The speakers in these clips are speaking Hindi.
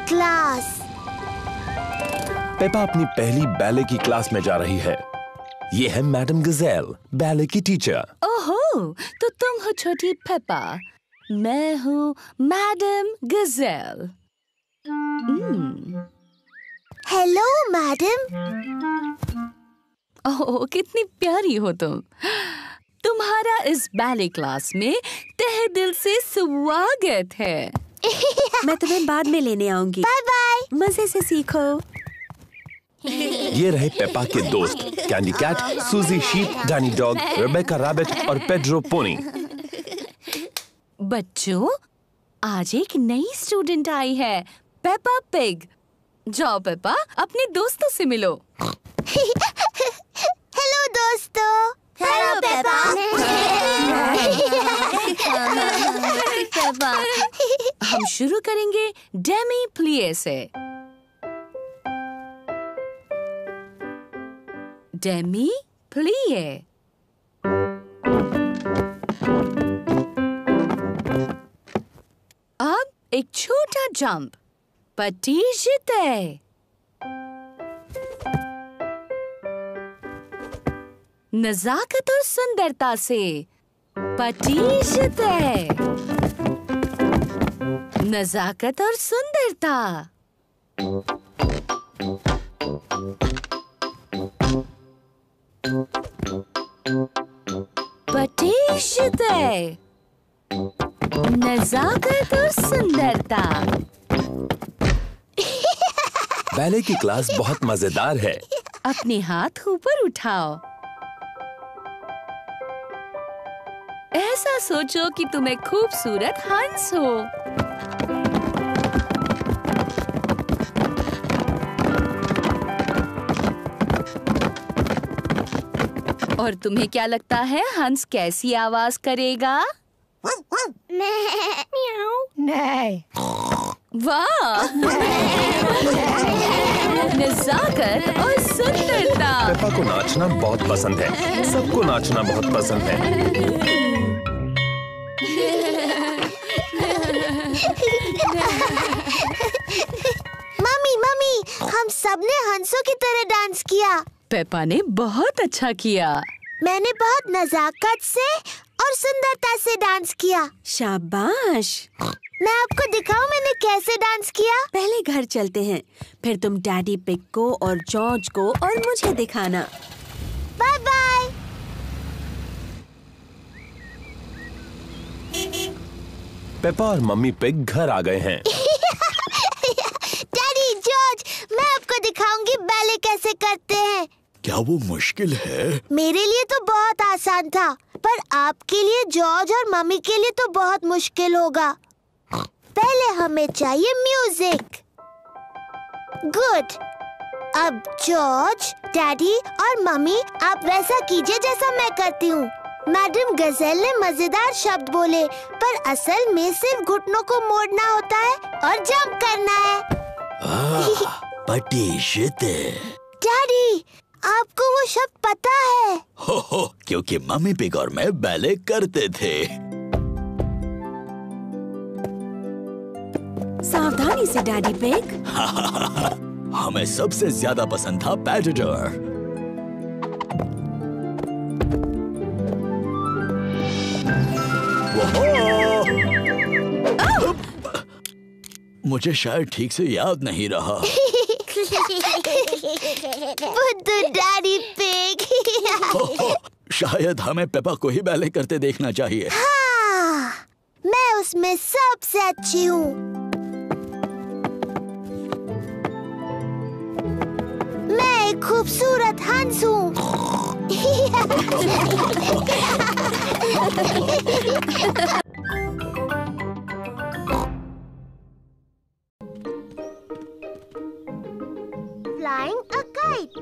क्लास। पेपा अपनी पहली बैले की क्लास में जा रही है। ये है मैडम गजेल, बैले की टीचर। ओहो, तो तुम हो छोटी पेपा। मैं हूँ मैडम गजेल। Hello madam. ओह, कितनी प्यारी हो तुम। तुम्हारा इस बैले क्लास में तहे दिल से स्वागत है। मैं तुम्हें बाद में लेने आऊंगी। Bye bye. मजे से सीखो। ये रहे पेपा के दोस्त, Candy Cat, Suzy Sheep, Danny Dog, Rebecca Rabbit और पेड्रो पोनी। बच्चों, आज एक नई स्टूडेंट आई है, पेपा पिग। जाओ पेपा, अपने दोस्तों से मिलो। हेलो दोस्तों। Hello Peppa. हम शुरू करेंगे डेमी प्लिए से। Demi plie. अब एक छोटा जंप। पटीशते। नजाकत और सुंदरता से। पटीशते। नजाकत और सुंदरता। पटीशते। नजाकत और सुंदरता। बैले की क्लास बहुत मजेदार है। अपने हाथ ऊपर उठाओ। ऐसा सोचो कि तुम एक खूबसूरत हंस हो। और तुम्हें क्या लगता है हंस कैसी आवाज करेगा? नहीं। वाह! नजाकत और सुंदरता। पेपा को नाचना बहुत पसंद है। सबको नाचना बहुत पसंद है। मम्मी, हम सबने हंसों की तरह डांस किया। पेपा ने बहुत अच्छा किया। मैंने बहुत नजाकत से और सुंदरता से डांस किया। शाबाश। मैं आपको दिखाऊं मैंने कैसे डांस किया? पहले घर चलते हैं, फिर तुम डैडी पिग को और जॉर्ज को और मुझे दिखाना। Bye bye. पेपा और मम्मी पिग घर आ गए हैं। डैडी, जॉर्ज, मैं आपको दिखाऊंगी बैले कैसे करते हैं। क्या वो मुश्किल है? मेरे लिए तो बहुत आसान था, पर आपके लिए, जॉर्ज और मम्मी के लिए तो बहुत मुश्किल होगा। पहले हमें चाहिए म्यूजिक। गुड। अब जॉर्ज, डैडी और मम्मी, आप वैसा कीजिए जैसा मैं करती हूँ। मैडम गजेल ने मजेदार शब्द बोले, पर असल में सिर्फ घुटनों को मोड़ना होता है और जंप करना है। पटीशते। डैडी, आपको वो शब्द पता है? हो, क्योंकि मम्मी पिग और मैं बैले करते थे। सावधानी से डैडी पिग। हमें सबसे ज्यादा पसंद था पैटेटर। मुझे शायद ठीक से याद नहीं रहा। बुद्धू डैडी पिग। शायद हमें पेपा को ही बैले करते देखना चाहिए। हाँ, मैं उसमें सबसे अच्छी हूँ। मैं एक खूबसूरत हंस हूँ। Flying a kite.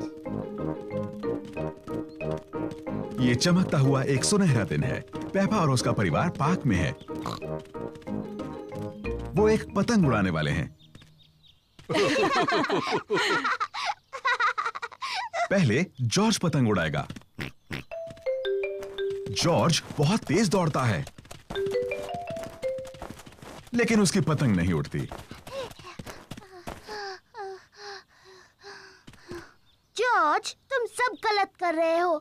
ये चमकता हुआ एक सुनहरा दिन है। पेपा और उसका परिवार पार्क में है। वो एक पतंग उड़ाने वाले हैं। पहले जॉर्ज पतंग उड़ाएगा। जॉर्ज बहुत तेज दौड़ता है, लेकिन उसकी पतंग नहीं उड़ती। कर रहे हो?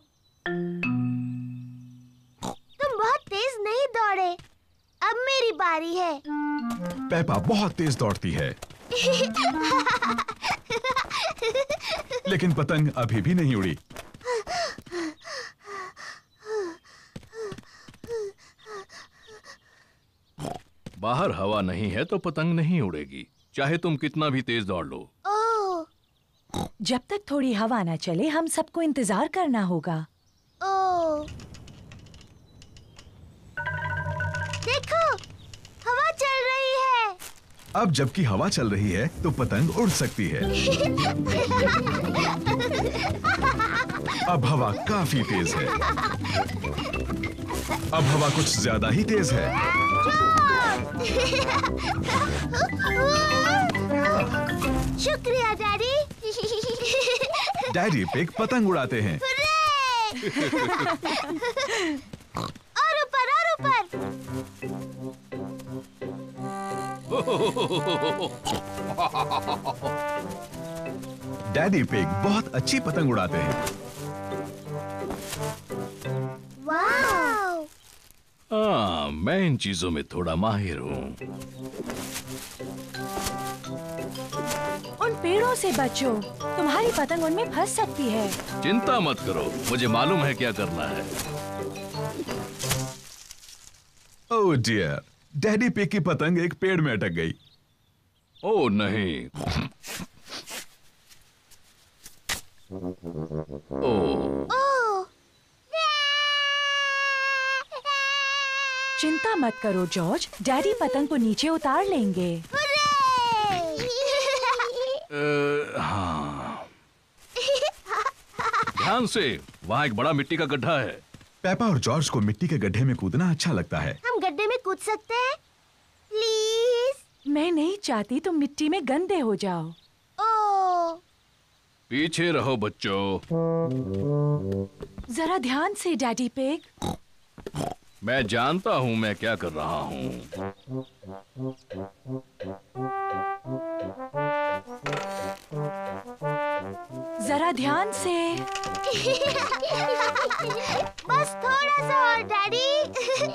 तुम बहुत तेज नहीं दौड़े। अब मेरी बारी है। पेपा बहुत तेज दौड़ती है, लेकिन पतंग अभी भी नहीं उड़ी। बाहर हवा नहीं है तो पतंग नहीं उड़ेगी, चाहे तुम कितना भी तेज दौड़ लो। ओह, जब तक थोड़ी हवा न चले हम सबको इंतजार करना होगा। ओह, देखो, हवा चल रही है। अब जबकि हवा चल रही है तो पतंग उड़ सकती है। अब हवा काफी तेज है। अब हवा कुछ ज्यादा ही तेज है। शुक्रिया डैडी। डैडी पिग पतंग उड़ाते हैं। और ऊपर और ऊपर। डैडी पिग बहुत अच्छी पतंग उड़ाते हैं। वाव! हाँ, मैं इन चीजों में थोड़ा माहिर हूँ। उन पेड़ों से बचो, तुम्हारी पतंग उनमें फंस सकती है। चिंता मत करो, मुझे मालूम है क्या करना है। ओह डियर, डैडी पिग की पतंग एक पेड़ में अटक गई। ओह नहीं। ओह, चिंता मत करो जॉर्ज, डैडी पतंग को नीचे उतार लेंगे। हाँ। ध्यान से, वहाँ एक बड़ा मिट्टी का गड्ढा है। पेपा और जॉर्ज को मिट्टी के गड्ढे में कूदना अच्छा लगता है। हम गड्ढे में कूद सकते हैं? प्लीज। मैं नहीं चाहती तुम मिट्टी में गंदे हो जाओ। ओह, पीछे रहो बच्चों। जरा ध्यान से डैडी पिग। मैं जानता हूँ मैं क्या कर रहा हूँ। जरा ध्यान से। बस थोड़ा सा और डैडी।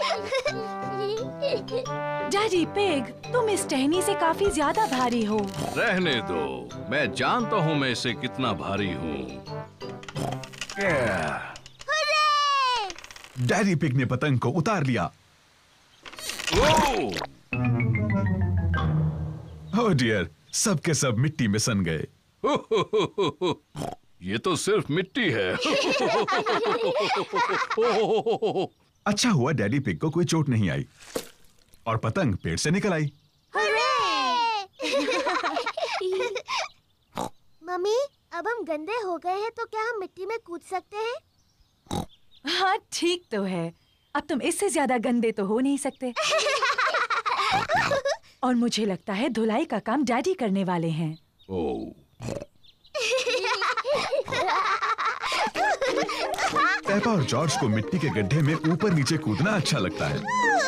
डैडी पिग, तुम इस टहनी से काफी ज्यादा भारी हो। रहने दो, मैं जानता हूँ मैं इससे कितना भारी हूँ। डैडी पिग ने पतंग को उतार लिया। ओह डियर, सब के सब मिट्टी में सन गए। ये तो सिर्फ मिट्टी है। अच्छा हुआ डैडी पिग को कोई चोट नहीं आई और पतंग पेड़ से निकल आई। मम्मी, अब हम गंदे हो गए हैं तो क्या हम मिट्टी में कूद सकते हैं? हाँ ठीक तो है, अब तुम इससे ज्यादा गंदे तो हो नहीं सकते। और मुझे लगता है धुलाई का काम डैडी करने वाले हैं। पेपा और जॉर्ज को मिट्टी के गड्ढे में ऊपर नीचे कूदना अच्छा लगता है।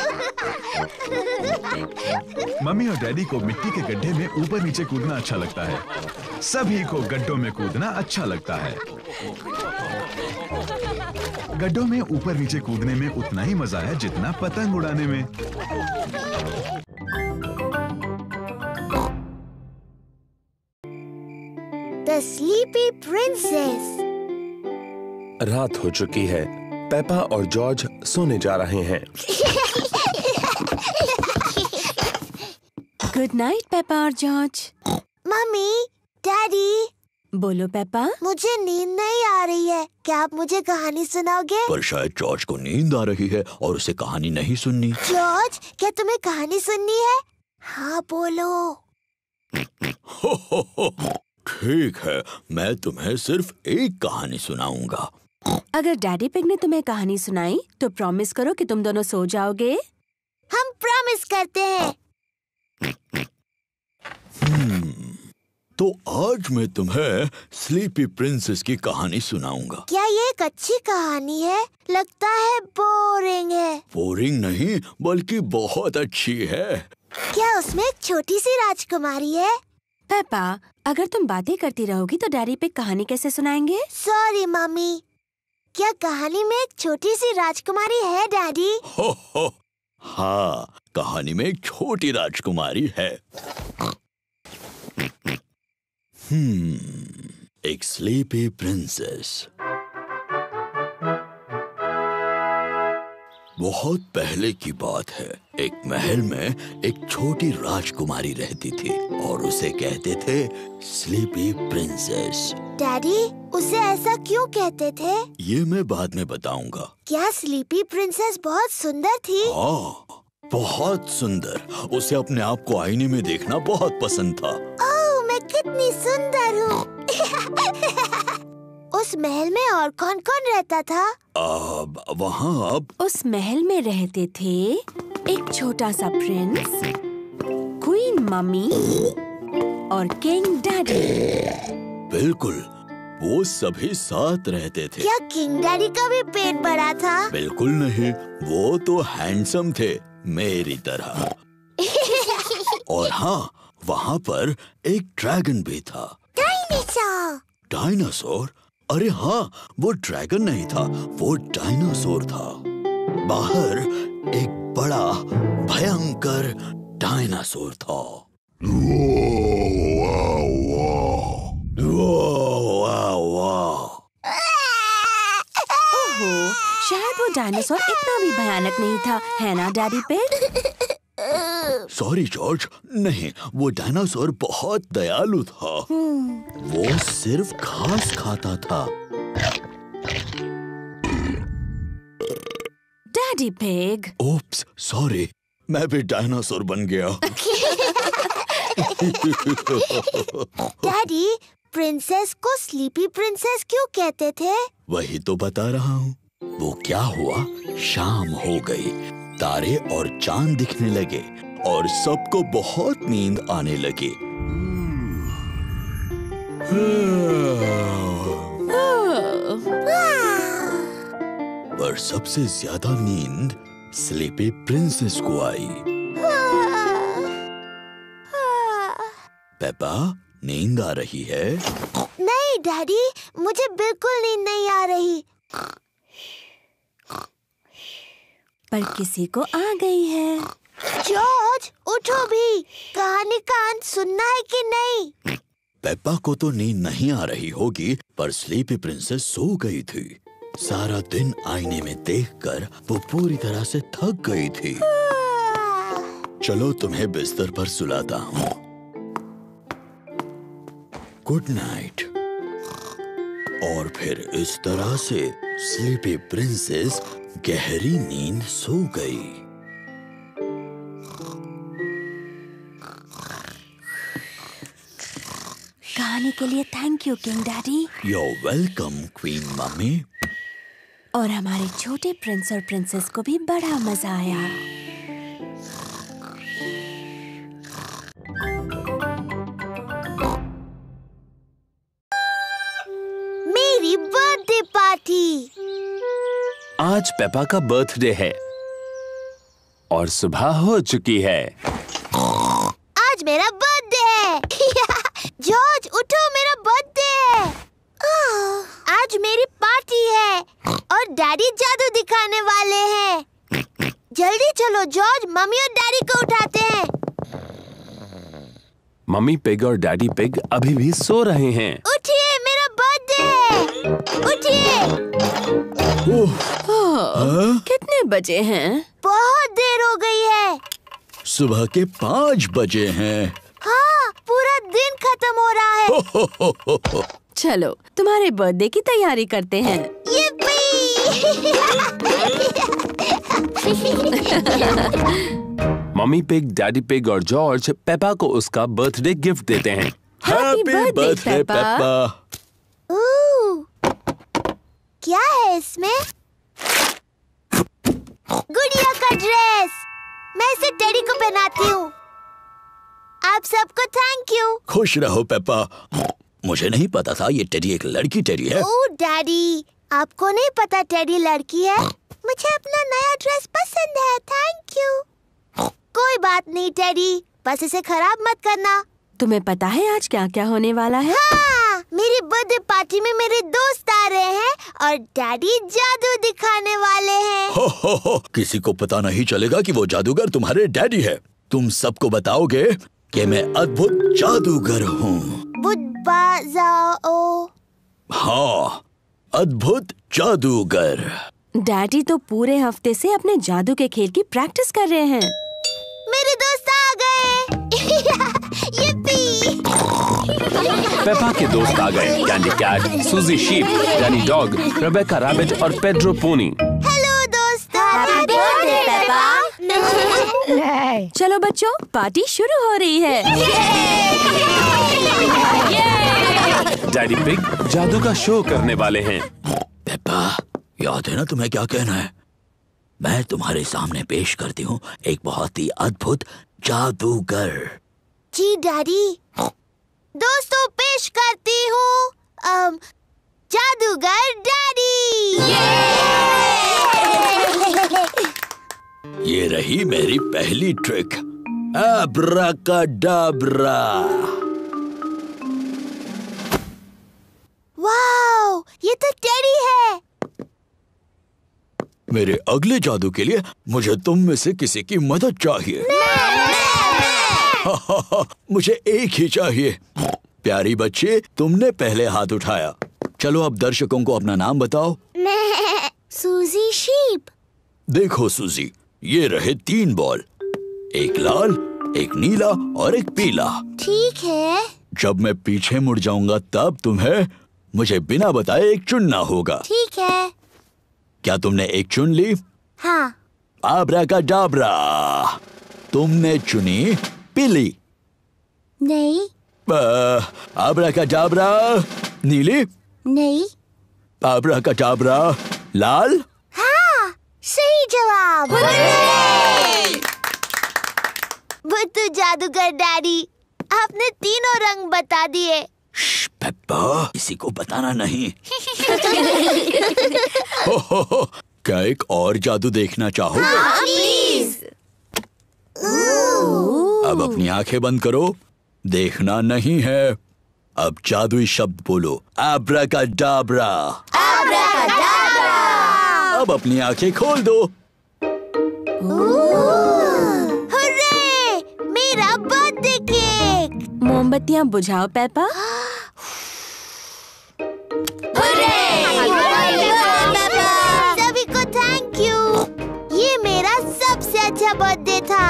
मम्मी और डैडी को मिट्टी के गड्ढे में ऊपर नीचे कूदना अच्छा लगता है। सभी को गड्ढों में कूदना अच्छा लगता है। गड्ढों में ऊपर नीचे कूदने में उतना ही मजा है जितना पतंग उड़ाने में। The Sleepy Princess। रात हो चुकी है, पेपा और जॉर्ज सोने जा रहे हैं। गुड नाइट पेपा और जॉर्ज। Mummy, daddy. बोलो पेपा। मुझे नींद नहीं आ रही है, क्या आप मुझे कहानी सुनाओगे? पर शायद जॉर्ज को नींद आ रही है और उसे कहानी नहीं सुननी। जॉर्ज, क्या तुम्हें कहानी सुननी है? हाँ बोलो। ठीक है, मैं तुम्हें सिर्फ एक कहानी सुनाऊंगा। अगर डैडी पिग ने तुम्हें कहानी सुनाई तो प्रॉमिस करो कि तुम दोनों सो जाओगे। हम प्रॉमिस करते हैं। तो आज मैं तुम्हें स्लीपी प्रिंसेस की कहानी सुनाऊंगा। क्या ये एक अच्छी कहानी है? लगता है बोरिंग है। बोरिंग नहीं, बल्कि बहुत अच्छी है। क्या उसमें एक छोटी सी राजकुमारी है? पेपा, अगर तुम बातें करती रहोगी तो डैडी पिग कहानी कैसे सुनाएंगे? Sorry mummy. क्या कहानी में एक छोटी सी राजकुमारी है डैडी? हो, हाँ, कहानी में एक छोटी राजकुमारी है। एक स्लीपी प्रिंसेस। बहुत पहले की बात है। एक महल में एक छोटी राजकुमारी रहती थी और उसे कहते थे स्लीपी प्रिंसेस। डैडी, उसे ऐसा क्यों कहते थे? ये मैं बाद में बताऊंगा। क्या स्लीपी प्रिंसेस बहुत सुंदर थी? हाँ, बहुत सुंदर। उसे अपने आप को आईने में देखना बहुत पसंद था। ओह, मैं कितनी सुंदर हूँ। उस महल में और कौन कौन रहता था? वहाँ उस महल में रहते थे एक छोटा सा प्रिंस, क्वीन मम्मी और किंग डैडी। बिल्कुल, वो सभी साथ रहते थे। क्या किंग डैडी का भी पेट बड़ा था? बिल्कुल नहीं, वो तो हैंडसम थे मेरी तरह। और हाँ, वहाँ पर एक ड्रैगन भी था। डायनासोर। डायनासोर? अरे हाँ, वो ड्रैगन नहीं था, वो डायनासोर था। बाहर एक बड़ा भयंकर डायनासोर था। ओहो, शायद वो डायनासोर इतना भी भयानक नहीं था, है ना डैडी पिग? सॉरी जॉर्ज, नहीं, वो डायनासोर बहुत दयालु था। वो सिर्फ घास खाता था। Daddy pig. ओप्स, सॉरी, मैं भी डायनासोर बन गया। डैडी, प्रिंसेस को स्लीपी प्रिंसेस क्यों कहते थे? वही तो बता रहा हूँ। वो क्या हुआ, शाम हो गई, तारे और चांद दिखने लगे और सबको बहुत नींद आने लगी। पर सबसे ज्यादा नींद स्लीपी प्रिंसेस को आई। पेपा, नींद आ रही है? नहीं डैडी, मुझे बिल्कुल नींद नहीं आ रही। पर किसी को आ गई है। जॉर्ज, उठो भी। कहानी का अंत सुनना है कि नहीं? पेप्पा को तो नींद नहीं आ रही होगी, पर स्लीपी प्रिंसेस सो गई थी। सारा दिन आईने में देखकर वो पूरी तरह से थक गई थी। चलो तुम्हें बिस्तर पर सुलाता हूँ। Good night. और फिर इस तरह से स्लीपी प्रिंसेस गहरी नींद सो गई। कहानी के लिए thank you king daddy. You're welcome, queen mummy. और हमारे छोटे प्रिंस और प्रिंसेस को भी बड़ा मजा आया। मेरी बर्थडे पार्टी। आज पेपा का बर्थडे है और सुबह हो चुकी है। आज मेरा बर्थडे है। जॉर्ज, उठो, मेरा बर्थडे है। आज मेरी पार्टी है और डैडी जादू दिखाने वाले हैं। जल्दी चलो जॉर्ज, मम्मी और डैडी को उठाते हैं। मम्मी पिग और डैडी पिग अभी भी सो रहे हैं। उठिए, मेरा बर्थडे है। उठिए। कितने बजे हैं? बहुत देर हो गई है। सुबह के 5 बजे हैं। हाँ, पूरा दिन खत्म हो रहा है। चलो तुम्हारे बर्थडे की तैयारी करते हैं। मम्मी पिग, डैडी पिग और जॉर्ज पेपा को उसका बर्थडे गिफ्ट देते हैं। Happy birthday Peppa. क्या है इसमें? गुड़िया का ड्रेस। मैं इसे टेडी को पहनाती हूँ। आप सबको थैंक यू। खुश रहो पेप्पा। मुझे नहीं पता था ये टेडी एक लड़की टेडी है। ओह डैडी, आपको नहीं पता टेडी लड़की है? मुझे अपना नया ड्रेस पसंद है, थैंक यू। कोई बात नहीं टेडी, बस इसे खराब मत करना। तुम्हें पता है आज क्या क्या होने वाला है? हाँ, मेरी बर्थडे पार्टी में मेरे दोस्त आ रहे हैं और डैडी जादू दिखाने वाले हैं। हो, किसी को पता नहीं चलेगा कि वो जादूगर तुम्हारे डैडी है। तुम सबको बताओगे कि मैं अद्भुत जादूगर हूँ। हाँ, अद्भुत जादूगर। डैडी तो पूरे हफ्ते से अपने जादू के खेल की प्रैक्टिस कर रहे हैं। मेरे दोस्त आ गए। yippee! पेपा के दोस्त आ गए। Candy Cat, Suzy Sheep, Danny Dog, Rebecca Rabbit और पेड्रो पोनी। हेलो दोस्त। Happy birthday Peppa. चलो बच्चों, पार्टी शुरू हो रही है। डैडी पिग जादू का शो करने वाले हैं। पेपा, याद है ना तुम्हें क्या कहना है? मैं तुम्हारे सामने पेश करती हूँ एक बहुत ही अद्भुत जादूगर। जी डैडी। दोस्तों, पेश करती हूँ जादूगर डैडी। ये रही मेरी पहली ट्रिक, अब्राकाडाब्रा। वाओ, ये तो टेडी है। मेरे अगले जादू के लिए मुझे तुम में से किसी की मदद चाहिए। मुझे एक ही चाहिए। प्यारी बच्चे, तुमने पहले हाथ उठाया। चलो अब दर्शकों को अपना नाम बताओ। सूजी शीप। देखो सूजी, ये रहे 3 बॉल, एक लाल, एक नीला और एक पीला। ठीक है। जब मैं पीछे मुड़ जाऊंगा तब तुम्हें मुझे बिना बताए एक चुनना होगा। ठीक है। क्या तुमने एक चुन ली? हाँ। आब्राकाडाब्रा, तुमने चुनी पीली। नहीं। आब्राकाडाब्रा, नीली। नहीं। आब्राकाडाब्रा, लाल। हाँ, सही जवाब। बुद्धू जादूगर डैडी, आपने तीनों रंग बता दिए। पेप्पा, किसी को बताना नहीं। हो, क्या एक और जादू देखना चाहोगे? हाँ, प्लीज। अब अपनी आंखें बंद करो, देखना नहीं है। अब जादुई शब्द बोलो, आब्राकाडाब्रा। आब्राकाडाब्रा। अब अपनी आंखें खोल दो। हुर्रे, मेरा बर्थडे केक। मोमबत्तियाँ बुझाओ पेपा। सभी को थैंक यू। ये मेरा सबसे अच्छा बर्थडे था।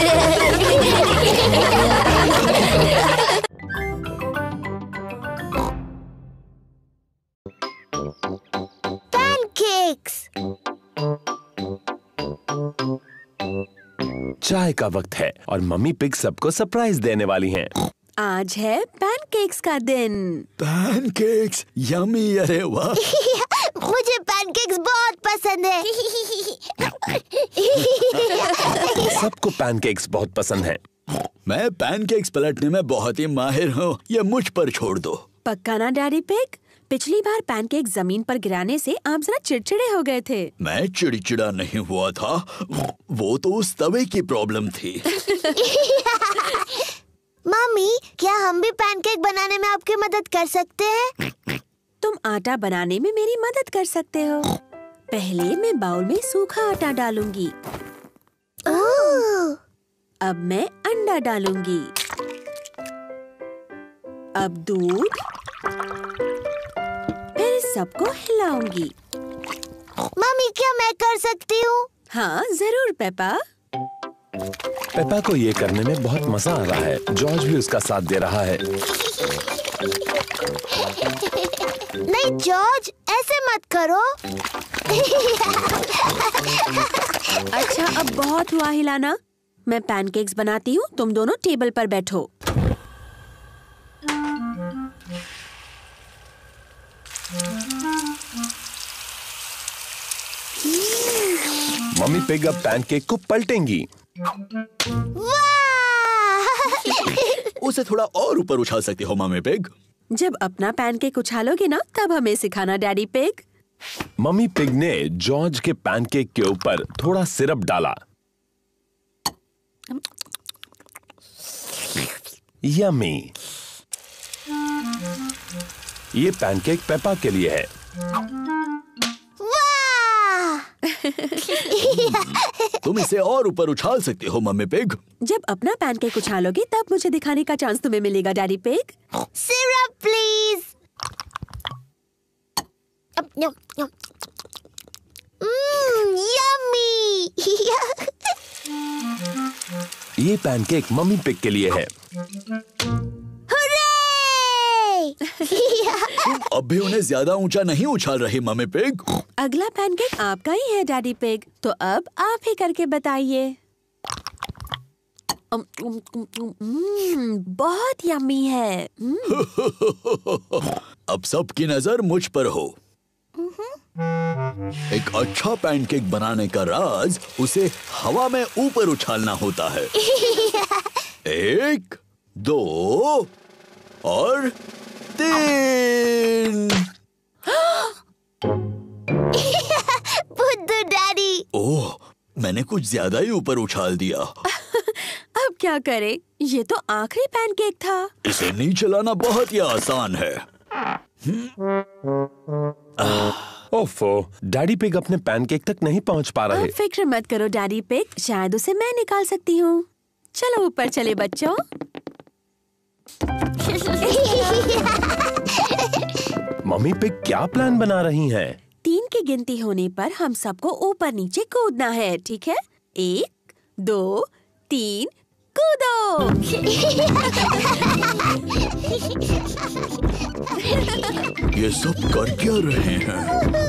पैनकेक्स। चाय का वक्त है और मम्मी पिग सबको सरप्राइज देने वाली हैं। आज है पैनकेक्स का दिन। Pancakes, yummy. अरे वाह। मुझे पैनकेक्स बहुत पसंद है। सबको पैनकेक्स बहुत पसंद हैं। मैं पैनकेक्स पलटने में बहुत ही माहिर हूँ, ये मुझ पर छोड़ दो। पक्का ना डैडी पिग? पिछली बार पैनकेक जमीन पर गिराने से आप जरा चिड़चिड़े हो गए थे। मैं चिड़चिड़ा नहीं हुआ था, वो तो उस तवे की प्रॉब्लम थी। मम्मी, क्या हम भी पैनकेक बनाने में आपकी मदद कर सकते हैं? तुम आटा बनाने में मेरी मदद कर सकते हो। पहले मैं बाउल में सूखा आटा डालूंगी। अब मैं अंडा डालूंगी। अब दूध, फिर सबको हिलाऊंगी। मम्मी, क्या मैं कर सकती हूँ? हाँ जरूर पेपा। पेपा को ये करने में बहुत मजा आ रहा है। जॉर्ज भी उसका साथ दे रहा है। नहीं जॉर्ज, ऐसे मत करो। अच्छा, अब बहुत हुआ हिलाना। मैं पैनकेक्स बनाती हूँ, तुम दोनों टेबल पर बैठो। मम्मी पिग अब पैनकेक को पलटेंगी। उसे थोड़ा और ऊपर उछाल सकते हो मम्मी पिग। जब अपना पैनकेक उछालोगे ना, तब हमें सिखाना डैडी पिग। मम्मी पिग ने जॉर्ज के पैनकेक के ऊपर थोड़ा सिरप डाला। यम्मी। ये पैनकेक पेपा के लिए है। वाह! तुम इसे और ऊपर उछाल सकती हो मम्मी पिग। जब अपना पैनकेक उछालोगे तब मुझे दिखाने का चांस तुम्हें मिलेगा Daddy Pig. Syrup please. Yummy. ये पैनकेक मम्मी पिग के लिए है। अब भी उन्हें ज्यादा ऊंचा नहीं उछाल रही मम्मी पिग। अगला पैनकेक आपका ही है डैडी पिग, तो अब आप ही करके बताइए। बहुत यम्मी है। अब सबकी नजर मुझ पर हो। एक अच्छा पैनकेक बनाने का राज उसे हवा में ऊपर उछालना होता है। 1, 2 और 3। बुद्धू डैडी। ओह, मैंने कुछ ज्यादा ही ऊपर उछाल दिया। अब क्या करें? ये तो आखिरी पैनकेक था। इसे नीचे लाना बहुत ही आसान है। ओफो, डैडी पिग अपने पैनकेक तक नहीं पहुंच पा रहे। फिक्र मत करो डैडी पिग, शायद उसे मैं निकाल सकती हूँ। चलो ऊपर चले बच्चों। मम्मी पिग क्या प्लान बना रही हैं? 3 की गिनती होने पर हम सबको ऊपर नीचे कूदना है, ठीक है? 1, 2, 3, कूदो। ये सब कर क्या रहे हैं?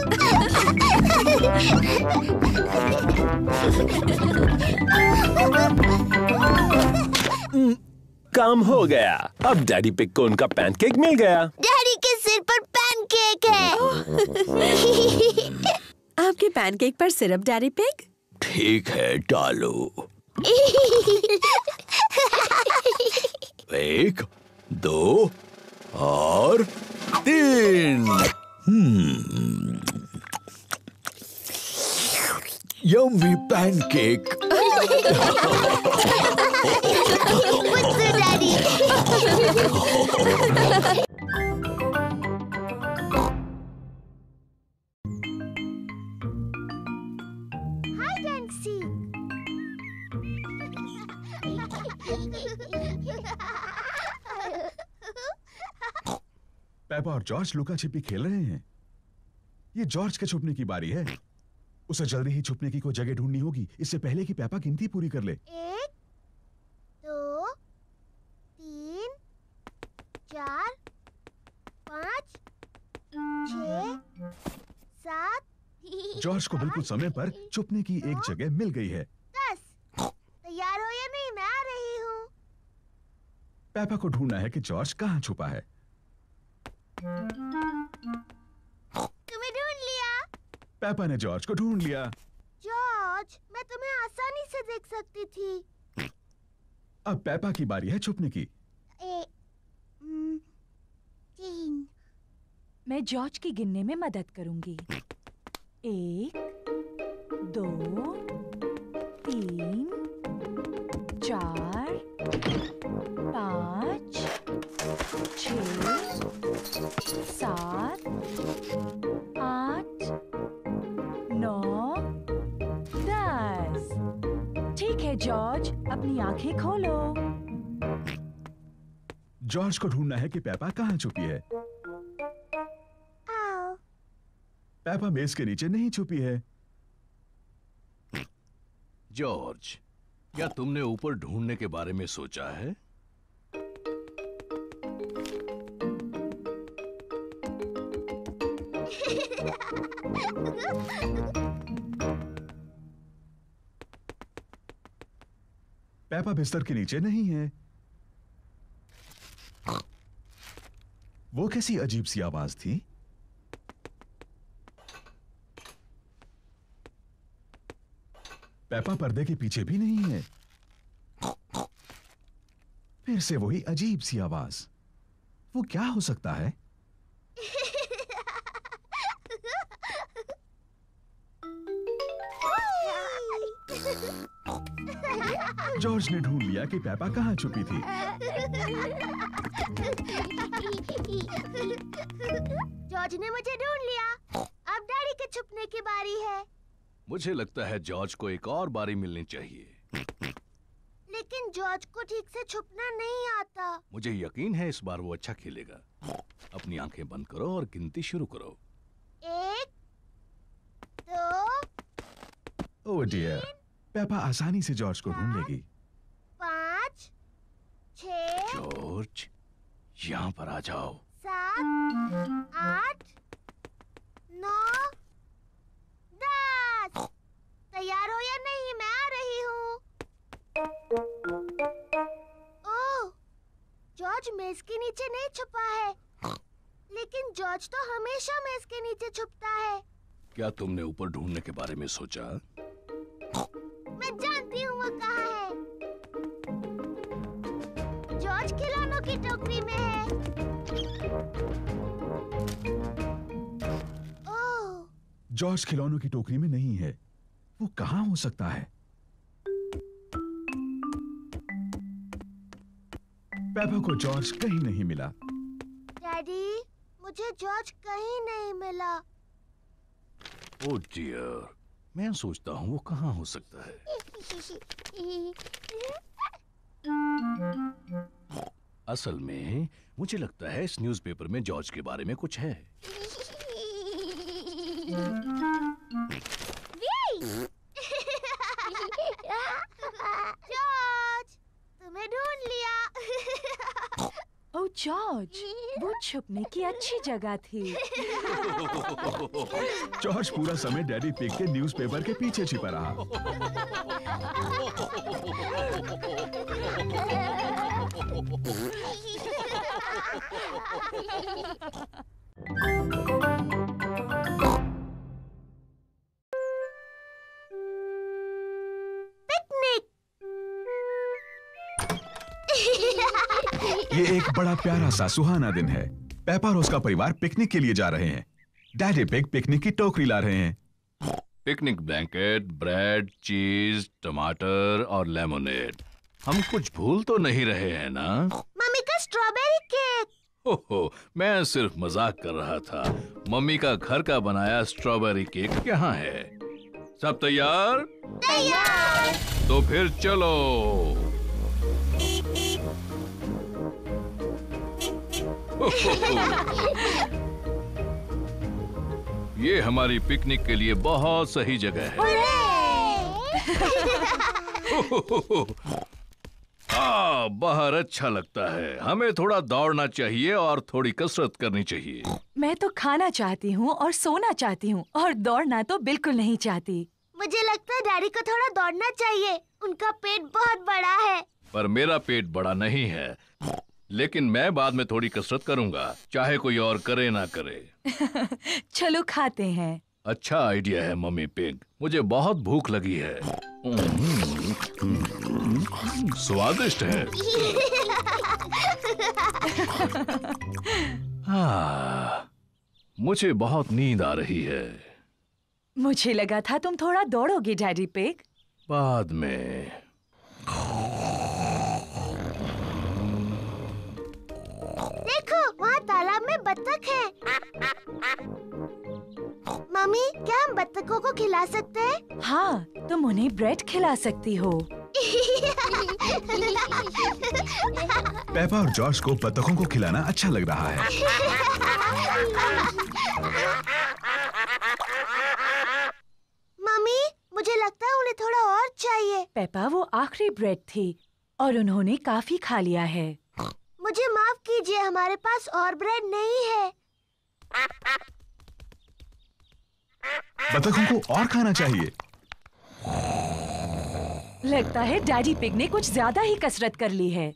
काम हो गया। अब डैडी पिग को उनका पैनकेक मिल गया। डैडी के सिर पर पैनकेक है। आपके पैनकेक पर सिरप डैडी पिग? ठीक है, डालो। 1, 2 और 3। Yummy pancake. बुद्धू डैडी। हाय डैंसी। पेपा और जॉर्ज लुका छिपी खेल रहे हैं। ये जॉर्ज के छुपने की बारी है। उसे जल्दी ही छुपने की कोई जगह ढूंढनी होगी, इससे पहले कि पेपा गिनती पूरी कर ले। 1, 2, 3, 4, 5, 6, 7। जॉर्ज को बिल्कुल समय पर छुपने की एक जगह मिल गई है। 10। तैयार हो या नहीं? मैं आ रही हूँ। पेपा को ढूंढना है कि जॉर्ज कहाँ छुपा है। तुम्हें ढूंढ लिया। पेपा ने जॉर्ज को ढूंढ लिया। जॉर्ज, मैं तुम्हें आसानी से देख सकती थी। अब पेपा की बारी है छुपने की। 3। मैं जॉर्ज की गिनने में मदद करूंगी। 1, 2, 3, 4, 5, 6, 7, 8, 9, 10। ठीक है जॉर्ज, अपनी आंखें खोलो। जॉर्ज को ढूंढना है कि पेपा कहाँ छुपी है। आओ। पेपा मेज के नीचे नहीं छुपी है। जॉर्ज, क्या तुमने ऊपर ढूंढने के बारे में सोचा है? पेपा बिस्तर के नीचे नहीं है। वो कैसी अजीब सी आवाज थी? पेपा पर्दे के पीछे भी नहीं है। फिर से वही अजीब सी आवाज। वो क्या हो सकता है? जॉर्ज ने ढूंढ लिया कि पेपा कहाँ छुपी थी। जॉर्ज ने मुझे ढूंढ लिया। अब डैडी के छुपने की बारी है। मुझे लगता है जॉर्ज को एक और बारी मिलनी चाहिए। लेकिन जॉर्ज को ठीक से छुपना नहीं आता। मुझे यकीन है इस बार वो अच्छा खेलेगा। अपनी आंखें बंद करो और गिनती शुरू करो। 1, 2, ओह डियर, पेपा आसानी से जॉर्ज को ढूंढ लेगी। 5, 6, जॉर्ज, यहाँ पर आ जाओ। 7, 8, 9, 10। तैयार हो या नहीं? मैं आ रही हूँ। ओह, जॉर्ज मेज के नीचे नहीं छुपा है। लेकिन जॉर्ज तो हमेशा मेज के नीचे छुपता है। क्या तुमने ऊपर ढूंढने के बारे में सोचा? मैं जानती हूँ वो कहाँ है। जॉर्ज खिलौनों की टोकरी में है। ओह, जॉर्ज खिलौनों की टोकरी में नहीं है। वो कहाँ हो सकता है? पेपा को जॉर्ज कहीं नहीं मिला। डैडी, मुझे जॉर्ज कहीं नहीं मिला। ओह डियर, मैं सोचता हूँ वो कहाँ हो सकता है। असल में मुझे लगता है इस न्यूज़पेपर में जॉर्ज के बारे में कुछ है। जॉर्ज, तुम्हें ढूंढ लिया। ओह जॉर्ज, वो छुपने की अच्छी जगह थी। जॉर्ज पूरा समय डैडी पिग के न्यूज़पेपर के पीछे छिपा रहा। ये एक बड़ा प्यारा सा सुहाना दिन है। पेपा और उसका परिवार पिकनिक के लिए जा रहे हैं। डैडी पिग पिकनिक की टोकरी ला रहे हैं। पिकनिक ब्लैंकेट, ब्रेड, चीज, टमाटर और लेमोनेड। हम कुछ भूल तो नहीं रहे हैं ना? मम्मी का स्ट्रॉबेरी केक। ओहो, मैं सिर्फ मजाक कर रहा था। मम्मी का घर का बनाया स्ट्रॉबेरी केक यहाँ है। सब तैयार? तैयार। तो फिर चलो। ये हमारी पिकनिक के लिए बहुत सही जगह है। बाहर अच्छा लगता है। हमें थोड़ा दौड़ना चाहिए और थोड़ी कसरत करनी चाहिए। मैं तो खाना चाहती हूँ और सोना चाहती हूँ और दौड़ना तो बिल्कुल नहीं चाहती। मुझे लगता है डैडी को थोड़ा दौड़ना चाहिए। उनका पेट बहुत बड़ा है। पर मेरा पेट बड़ा नहीं है। लेकिन मैं बाद में थोड़ी कसरत करूंगा, चाहे कोई और करे ना करे। चलो खाते हैं। अच्छा आइडिया है मम्मी पिग। मुझे बहुत भूख लगी है। स्वादिष्ट है। मुझे बहुत नींद आ रही है। मुझे लगा था तुम थोड़ा दौड़ोगे डैडी पिग। बाद में। देखो, वहाँ तालाब में बत्तख है। मम्मी, क्या हम बत्तखों को खिला सकते हैं? हाँ, तुम उन्हें ब्रेड खिला सकती हो। पेपा और जॉर्ज को बत्तखों को खिलाना अच्छा लग रहा है। मम्मी, मुझे लगता है उन्हें थोड़ा और चाहिए। पेपा, वो आखिरी ब्रेड थी और उन्होंने काफी खा लिया है। मुझे माफ कीजिए, हमारे पास और ब्रेड नहीं है। बत्तखों को और खाना चाहिए। लगता है डैडी पिग ने कुछ ज्यादा ही कसरत कर ली है।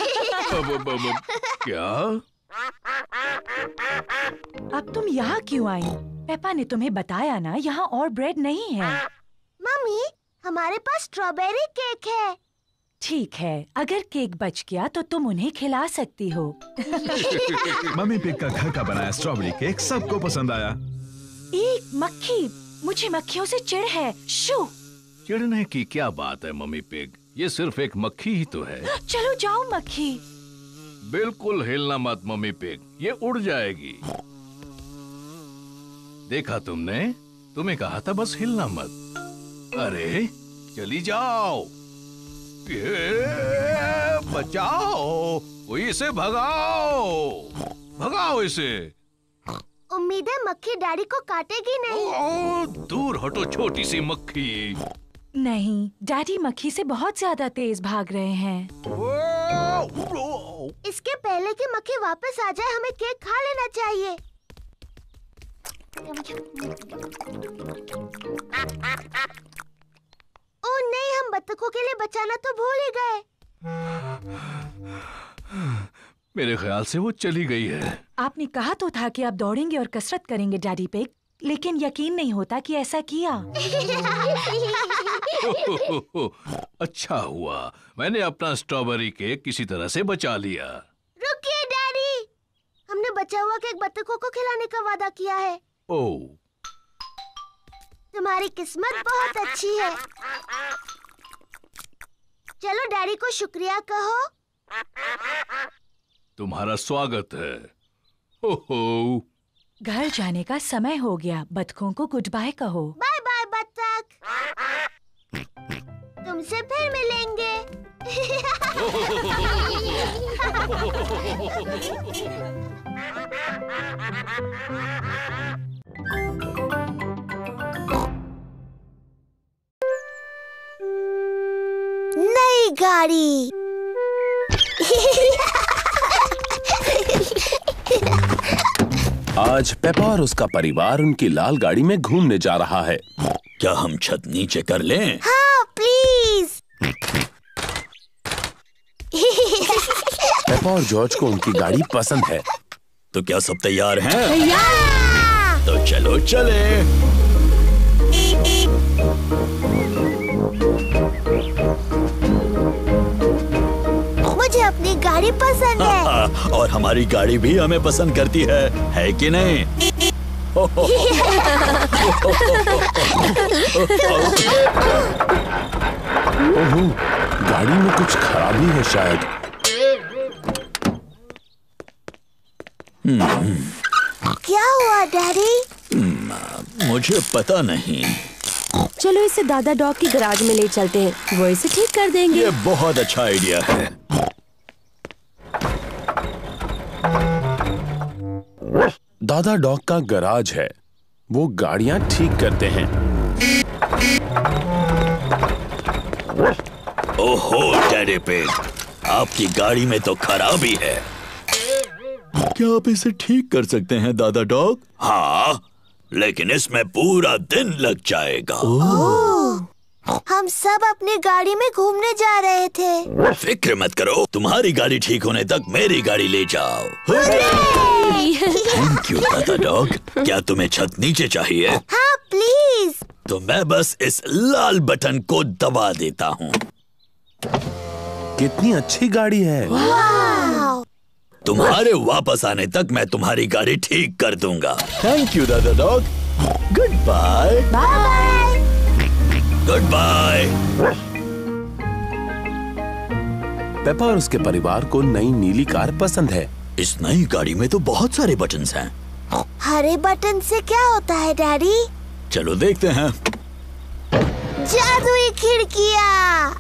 क्या? अब तुम यहाँ क्यों आई? पेपा ने तुम्हें बताया ना, यहाँ और ब्रेड नहीं है। मम्मी, हमारे पास स्ट्रॉबेरी केक है। ठीक है, अगर केक बच गया तो तुम उन्हें खिला सकती हो। मम्मी पिग का घर का बनाया स्ट्रॉबेरी केक सबको पसंद आया। एक मक्खी, मुझे मक्खियों से चिढ़ है। शू! चिढ़ने की क्या बात है मम्मी पिग, ये सिर्फ एक मक्खी ही तो है। चलो जाओ मक्खी। बिल्कुल हिलना मत मम्मी पिग, ये उड़ जाएगी। देखा तुमने, तुम्हें कहा था बस हिलना मत। अरे चली जाओ, बचाओ, इसे भगाओ, भगाओ इसे। उम्मीद है मक्खी डैडी को काटेगी नहीं। दूर हटो छोटी सी मक्खी। नहीं, डैडी मक्खी से बहुत ज्यादा तेज भाग रहे हैं। इसके पहले कि मक्खी वापस आ जाए हमें केक खा लेना चाहिए। ओह नहीं, हम बत्तखों के लिए बचाना तो भूल ही गए। मेरे ख्याल से वो चली गई है। आपने कहा तो था कि आप दौड़ेंगे और कसरत करेंगे डैडी पिग, लेकिन यकीन नहीं होता कि ऐसा किया। अच्छा हुआ मैंने अपना स्ट्रॉबेरी केक किसी तरह से बचा लिया। रुकिए डैडी, हमने बचा हुआ केक बत्तखों को खिलाने का वादा किया है। ओह, तुम्हारी किस्मत बहुत अच्छी है। चलो डैडी को शुक्रिया कहो। तुम्हारा स्वागत है। हो हो। घर जाने का समय हो गया, बत्तखों को गुड बाय कहो। बाय बाय बत्तख, तुमसे फिर मिलेंगे। नई गाड़ी। आज पेपा और उसका परिवार उनकी लाल गाड़ी में घूमने जा रहा है। क्या हम छत नीचे कर लें? हाँ प्लीज। पेपा और जॉर्ज को उनकी गाड़ी पसंद है। तो क्या सब तैयार हैं? तैयार। तो चलो चले। मुझे अपनी गाड़ी पसंद है। और हमारी गाड़ी भी हमें पसंद करती है कि नहीं? ओह, गाड़ी में कुछ खराबी है शायद। क्या हुआ डैडी? मुझे पता नहीं। चलो इसे दादा डॉग की गैराज में ले चलते हैं, वो इसे ठीक कर देंगे। ये बहुत अच्छा आइडिया है। दादा डॉग का गैराज है, वो गाड़ियां ठीक करते हैं। ओहो डैडी पिग, आपकी गाड़ी में तो खराबी है। क्या आप इसे ठीक कर सकते हैं दादा डॉग? हाँ, लेकिन इसमें पूरा दिन लग जाएगा। हम सब अपनी गाड़ी में घूमने जा रहे थे। फिक्र मत करो, तुम्हारी गाड़ी ठीक होने तक मेरी गाड़ी ले जाओ। थैंक यू दादा डॉग। क्या तुम्हें छत नीचे चाहिए? हाँ प्लीज। तो मैं बस इस लाल बटन को दबा देता हूँ। कितनी अच्छी गाड़ी है। वाव। तुम्हारे वापस आने तक मैं तुम्हारी गाड़ी ठीक कर दूंगा। थैंक यू दादा dog. Good bye. Bye. Good bye. Peppa और उसके परिवार को नई नीली कार पसंद है। इस नई गाड़ी में तो बहुत सारे बटन्स हैं। हरे बटन से क्या होता है डैडी? चलो देखते हैं। जादुई खिड़कियाँ।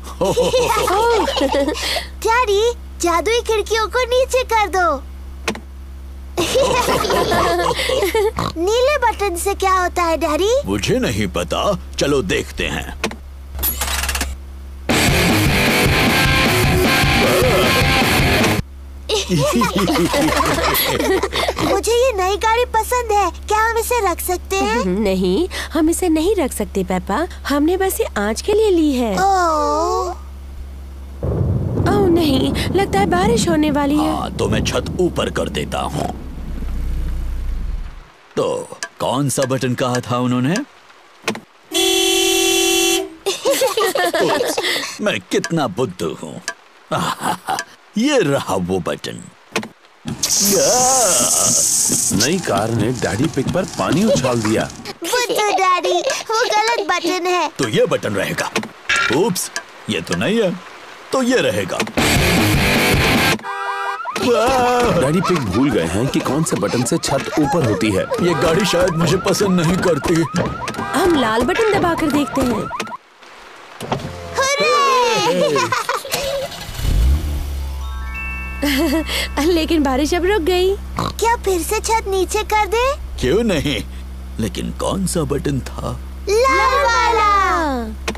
डैडी, जादुई खिड़कियों को नीचे कर दो। नीले बटन से क्या होता है डैडी? मुझे नहीं पता, चलो देखते हैं। मुझे ये नई गाड़ी पसंद है, क्या हम इसे रख सकते हैं? नहीं, हम इसे नहीं रख सकते पेपा, हमने बस ये आज के लिए ली है। ओह नहीं, लगता है बारिश होने वाली है। हाँ, तो मैं छत ऊपर कर देता हूँ। तो कौन सा बटन कहा था उन्होंने? मैं कितना बुद्धू हूँ। ये रहा वो बटन। नई कार ने डैडी पिग पर पानी उछाल दिया। बुद्धू डैडी, वो गलत बटन है। तो ये बटन रहेगा। उप्स, ये तो नहीं है, तो ये रहेगा। डैडी पिग भूल गए हैं कि कौन से बटन से छत ऊपर होती है। ये गाड़ी शायद मुझे पसंद नहीं करती। हम लाल बटन दबाकर देखते हैं। लेकिन बारिश अब रुक गई। क्या फिर से छत नीचे कर दे? क्यों नहीं, लेकिन कौन सा बटन था? लाल वाला।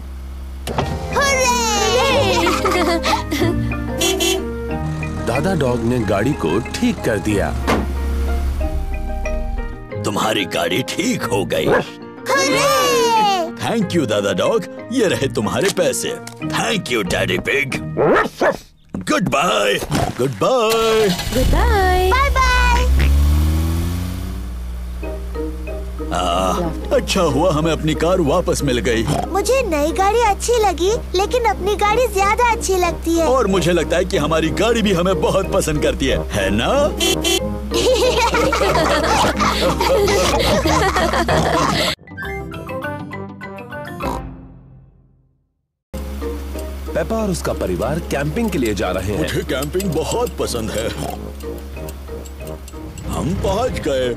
दादा डॉग ने गाड़ी को ठीक कर दिया। तुम्हारी गाड़ी ठीक हो गई। थैंक यू दादा डॉग, ये रहे तुम्हारे पैसे। Thank you Daddy Pig. Good bye. Good bye. Good bye. Bye bye. अच्छा हुआ हमें अपनी कार वापस मिल गई। मुझे नई गाड़ी अच्छी लगी, लेकिन अपनी गाड़ी ज्यादा अच्छी लगती है। और मुझे लगता है कि हमारी गाड़ी भी हमें बहुत पसंद करती है ना? पेपा और उसका परिवार कैंपिंग के लिए जा रहे हैं। मुझे कैंपिंग बहुत पसंद है। हम पहुंच गए।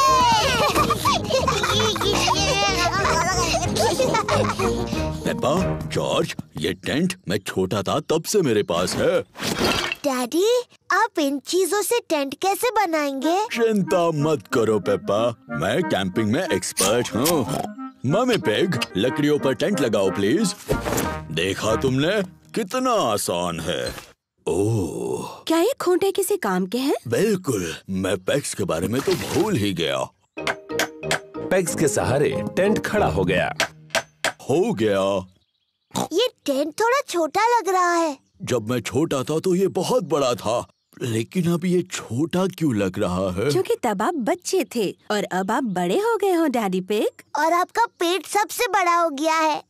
पेपा, जॉर्ज, ये टेंट मैं छोटा था तब से मेरे पास है। डैडी, आप इन चीजों से टेंट कैसे बनाएंगे? चिंता मत करो पेपा, मैं कैंपिंग में एक्सपर्ट हूँ। मम्मी पिग, लकड़ियों पर टेंट लगाओ प्लीज। देखा तुमने, कितना आसान है। ओह, क्या ये खूंटे किसी काम के हैं? बिल्कुल, मैं पेग्स के बारे में तो भूल ही गया। पेग्स के सहारे टेंट खड़ा हो गया। ये टेंट थोड़ा छोटा लग रहा है। जब मैं छोटा था तो ये बहुत बड़ा था, लेकिन अब ये छोटा क्यों लग रहा है? क्योंकि तब आप बच्चे थे और अब आप बड़े हो गए हो डैडी पिग। और आपका पेट सबसे बड़ा हो गया है।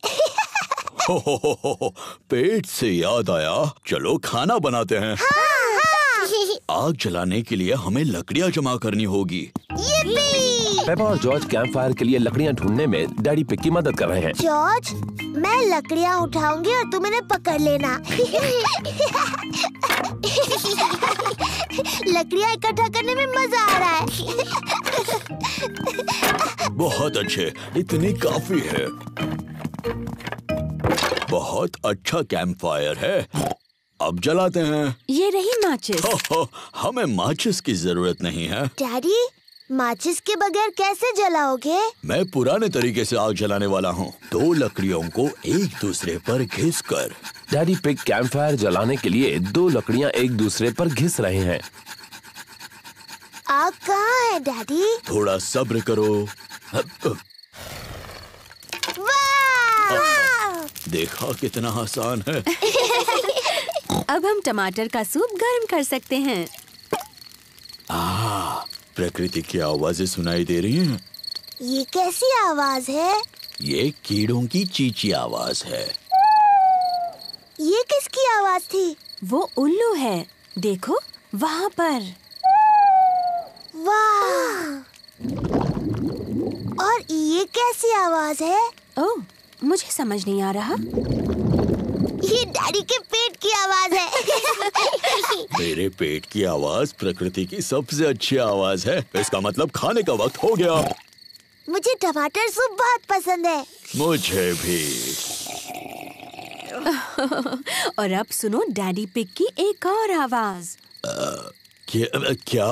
पेट से याद आया, चलो खाना बनाते हैं। आग जलाने के लिए हमें लकड़ियाँ जमा करनी होगी। पेपा और जॉर्ज कैंप फायर के लिए लकड़ियाँ ढूंढने में डैडी पिग की मदद कर रहे हैं। जॉर्ज, मैं लकड़ियाँ उठाऊंगी और तुम इन्हें पकड़ लेना। लकड़ियाँ इकट्ठा करने में मजा आ रहा है। बहुत अच्छे, इतनी काफी है। बहुत अच्छा कैंप फायर है। अब जलाते हैं। ये रही माचिस। हमें माचिस की जरूरत नहीं है। डैडी, माचिस के बगैर कैसे जलाओगे? मैं पुराने तरीके से आग जलाने वाला हूँ। 2 लकड़ियों को एक दूसरे पर घिसकर। डैडी पिग कैंप फायर जलाने के लिए 2 लकड़ियाँ एक दूसरे पर घिस रहे हैं। आग कहाँ है डैडी? थोड़ा सब्र करो। देखा कितना आसान है। अब हम टमाटर का सूप गर्म कर सकते हैं। प्रकृति की आवाजें सुनाई दे रही हैं। ये कैसी आवाज है? ये कीड़ों की चींची आवाज है। ये किसकी आवाज थी? वो उल्लू है, देखो वहाँ पर। वाह! और ये कैसी आवाज है? ओह, मुझे समझ नहीं आ रहा। ये डैडी के पेट की आवाज है। मेरे पेट की आवाज प्रकृति की सबसे अच्छी आवाज है। इसका मतलब खाने का वक्त हो गया। मुझे टमाटर सूप बहुत पसंद है। मुझे भी। और अब सुनो डैडी पिग की एक और आवाज। क्या?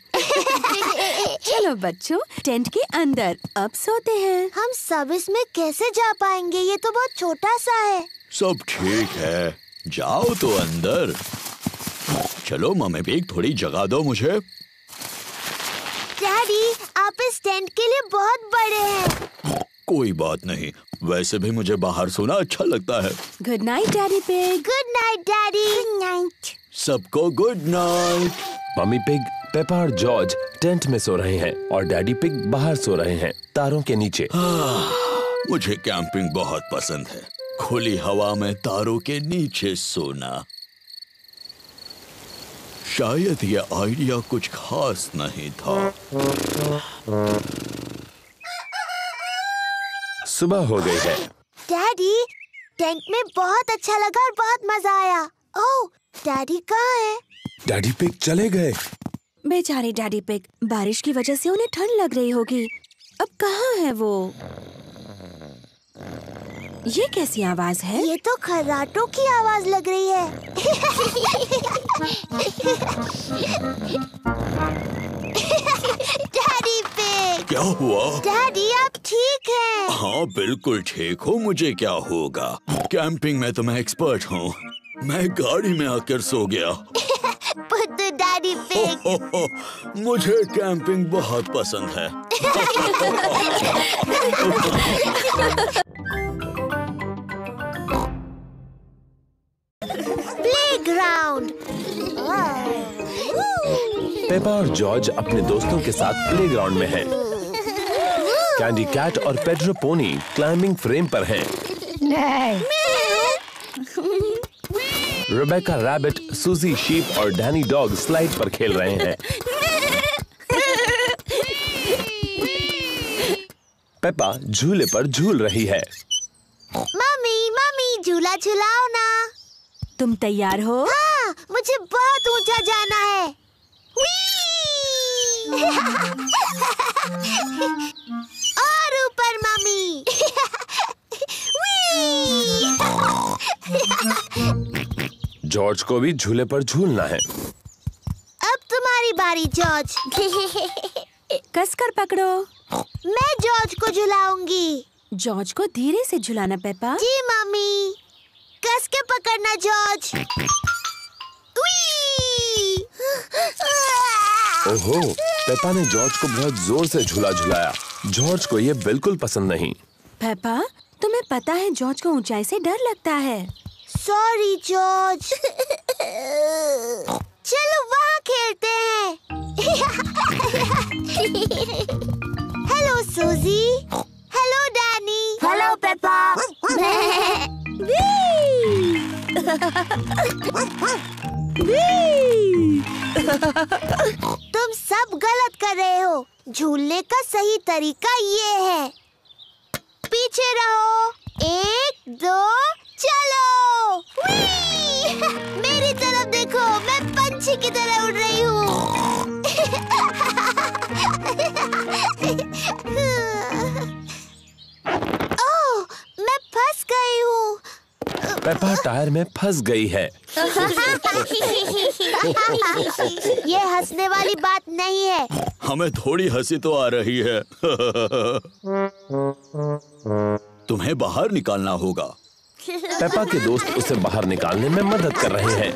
चलो बच्चों, टेंट के अंदर अब सोते हैं। हम सब इसमें कैसे जा पाएंगे? ये तो बहुत छोटा सा है। सब ठीक है, जाओ तो अंदर। चलो मम्मी पिग, थोड़ी जगह दो मुझे। डैडी, आप इस टेंट के लिए बहुत बड़े हैं। कोई बात नहीं, वैसे भी मुझे बाहर सोना अच्छा लगता है। Good night Daddy Pig. Good night daddy. Good night. सबको good night. Mummy Pig, Peppa और जॉर्ज टेंट में सो रहे हैं और डैडी पिग बाहर सो रहे हैं, तारों के नीचे। मुझे कैंपिंग बहुत पसंद है, खुली हवा में तारों के नीचे सोना। शायद ये आइडिया कुछ खास नहीं था। सुबह हो गई है। डैडी, टेंट में बहुत अच्छा लगा और बहुत मजा आया। ओह, डैडी कहाँ है? डैडी पिग चले गए। बेचारे डैडी पिग, बारिश की वजह से उन्हें ठंड लग रही होगी। अब कहाँ है वो? ये कैसी आवाज है? ये तो खर्राटों की आवाज लग रही है। Daddy Pig. क्या हुआ? डैडी, आप ठीक हैं? हाँ बिल्कुल ठीक हूँ। मुझे क्या होगा? कैंपिंग में तो मैं एक्सपर्ट हूँ। मैं गाड़ी में आकर सो गया। पुत्तू डैडी पिग। मुझे कैंपिंग बहुत पसंद है। प्लेग्राउंड। पेपा और जॉर्ज अपने दोस्तों के साथ प्लेग्राउंड में हैं। कैंडी कैट और पेड्रो पोनी क्लाइंबिंग फ्रेम पर हैं। रेबेका रैबिट, सूजी शीप और डैनी डॉग स्लाइड पर खेल रहे हैं। पेपा झूले पर झूल रही है। मम्मी, मम्मी, झूला झुलाओ ना। तुम तैयार हो? हाँ, मुझे बहुत ऊंचा जाना है। और ऊपर मम्मी। जॉर्ज को भी झूले पर झूलना है। अब तुम्हारी बारी जॉर्ज। कसकर पकड़ो। मैं जॉर्ज को झुलाऊंगी। जॉर्ज को धीरे से झुलाना पेपा। जी मम्मी। कस के पकड़ना जॉर्ज। ओहो, पेपा ने जॉर्ज को बहुत जोर से झूला झुलाया। जॉर्ज को ये बिल्कुल पसंद नहीं। पेपा, तुम्हें पता है जॉर्ज को ऊंचाई से डर लगता है। Sorry George. चलो वहाँ खेलते हैं। Hello Suzy. Hello Danny. Hello Peppa. तुम सब गलत कर रहे हो। झूलने का सही तरीका ये है। पीछे रहो। 1, 2, चलो। मेरी तरफ देखो, मैं पंछी की तरह उड़ रही हूँ। ओह, मैं फंस गई हूँ। पेपा टायर में फंस गई है। ये हंसने वाली बात नहीं है। हमें थोड़ी हंसी तो आ रही है। तुम्हें बाहर निकालना होगा। पेपा के दोस्त उसे बाहर निकालने में मदद कर रहे हैं।